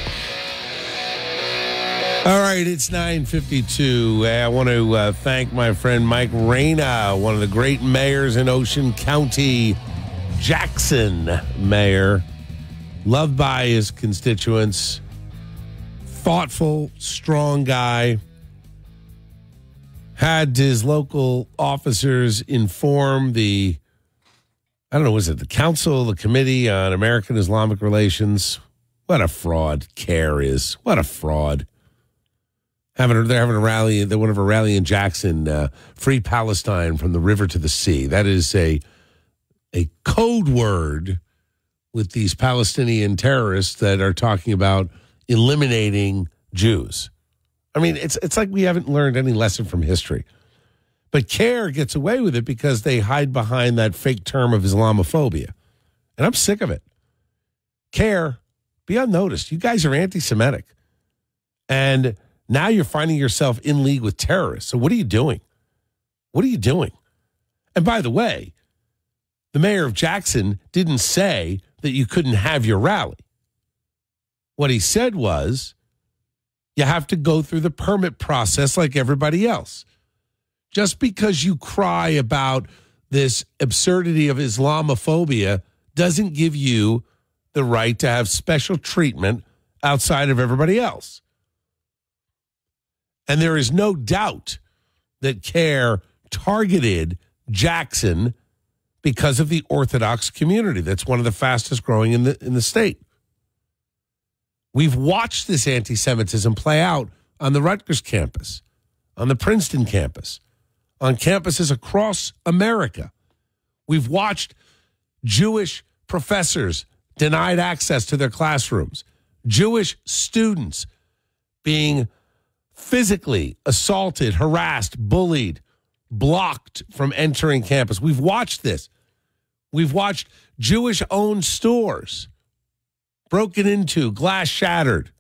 Speaker 3: All right, it's nine fifty-two. I want to uh, thank my friend Mike Reyna, one of the great mayors in Ocean County, Jackson mayor, loved by his constituents, thoughtful, strong guy, had his local officers inform the, I don't know, was it the council, the Committee on American Islamic Relations? What a fraud CARE is. What a fraud. Having, they're having a rally. They want to have a rally in Jackson. Uh, Free Palestine from the river to the sea. That is a a code word with these Palestinian terrorists that are talking about eliminating Jews. I mean, it's it's like we haven't learned any lesson from history. But CARE gets away with it because they hide behind that fake term of Islamophobia. And I'm sick of it. CARE, be unnoticed. You guys are anti-Semitic. And now you're finding yourself in league with terrorists. So what are you doing? What are you doing? And by the way, the mayor of Jackson didn't say that you couldn't have your rally. What he said was, you have to go through the permit process like everybody else. Just because you cry about this absurdity of Islamophobia doesn't give you the right to have special treatment outside of everybody else. And there is no doubt that CARE targeted Jackson because of the Orthodox community. That's one of the fastest growing in the in the state. We've watched this anti-Semitism play out on the Rutgers campus, on the Princeton campus, on campuses across America. We've watched Jewish professors denied access to their classrooms, Jewish students being physically assaulted, harassed, bullied, blocked from entering campus. We've watched this. We've watched Jewish-owned stores broken into, glass shattered.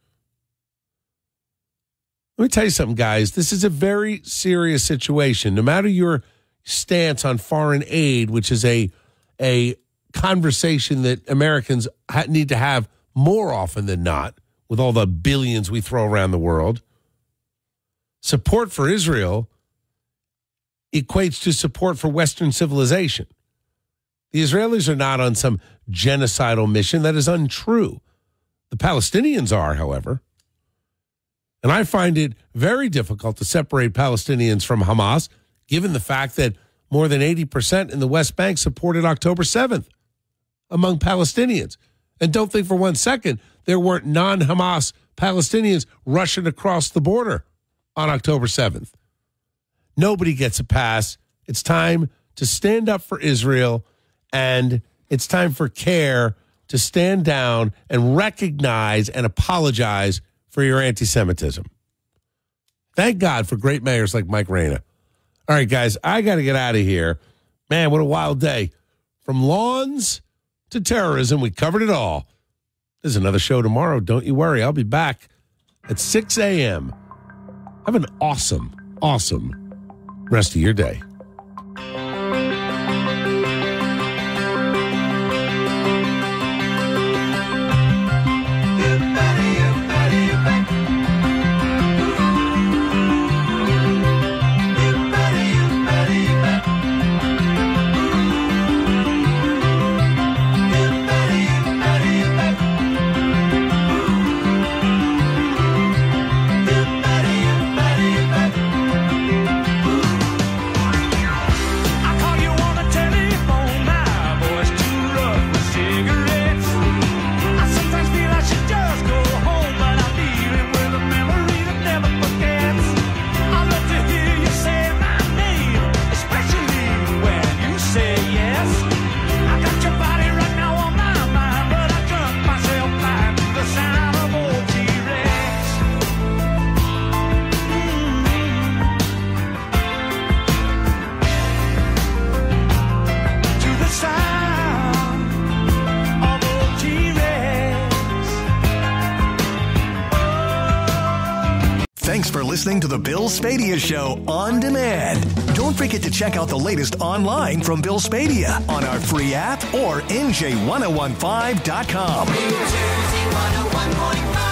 Speaker 3: Let me tell you something, guys. This is a very serious situation. No matter your stance on foreign aid, which is a, a conversation that Americans ha- need to have more often than not, with all the billions we throw around the world, support for Israel equates to support for Western civilization. The Israelis are not on some genocidal mission. That is untrue. The Palestinians are, however. And I find it very difficult to separate Palestinians from Hamas, given the fact that more than eighty percent in the West Bank supported October seventh among Palestinians. And don't think for one second there weren't non-Hamas Palestinians rushing across the border on October seventh. Nobody gets a pass. It's time to stand up for Israel, and it's time for CARE to stand down and recognize and apologize for your anti-Semitism. Thank God for great mayors like Mike Reyna. All right, guys, I got to get out of here. Man, what a wild day. From lawns to terrorism, we covered it all. There's another show tomorrow. Don't you worry. I'll be back at six a.m. Have an awesome, awesome rest of your day.
Speaker 1: Thanks for listening to the Bill Spadea Show on demand. Don't forget to check out the latest online from Bill Spadea on our free app or N J ten fifteen dot com. New Jersey one oh one point five.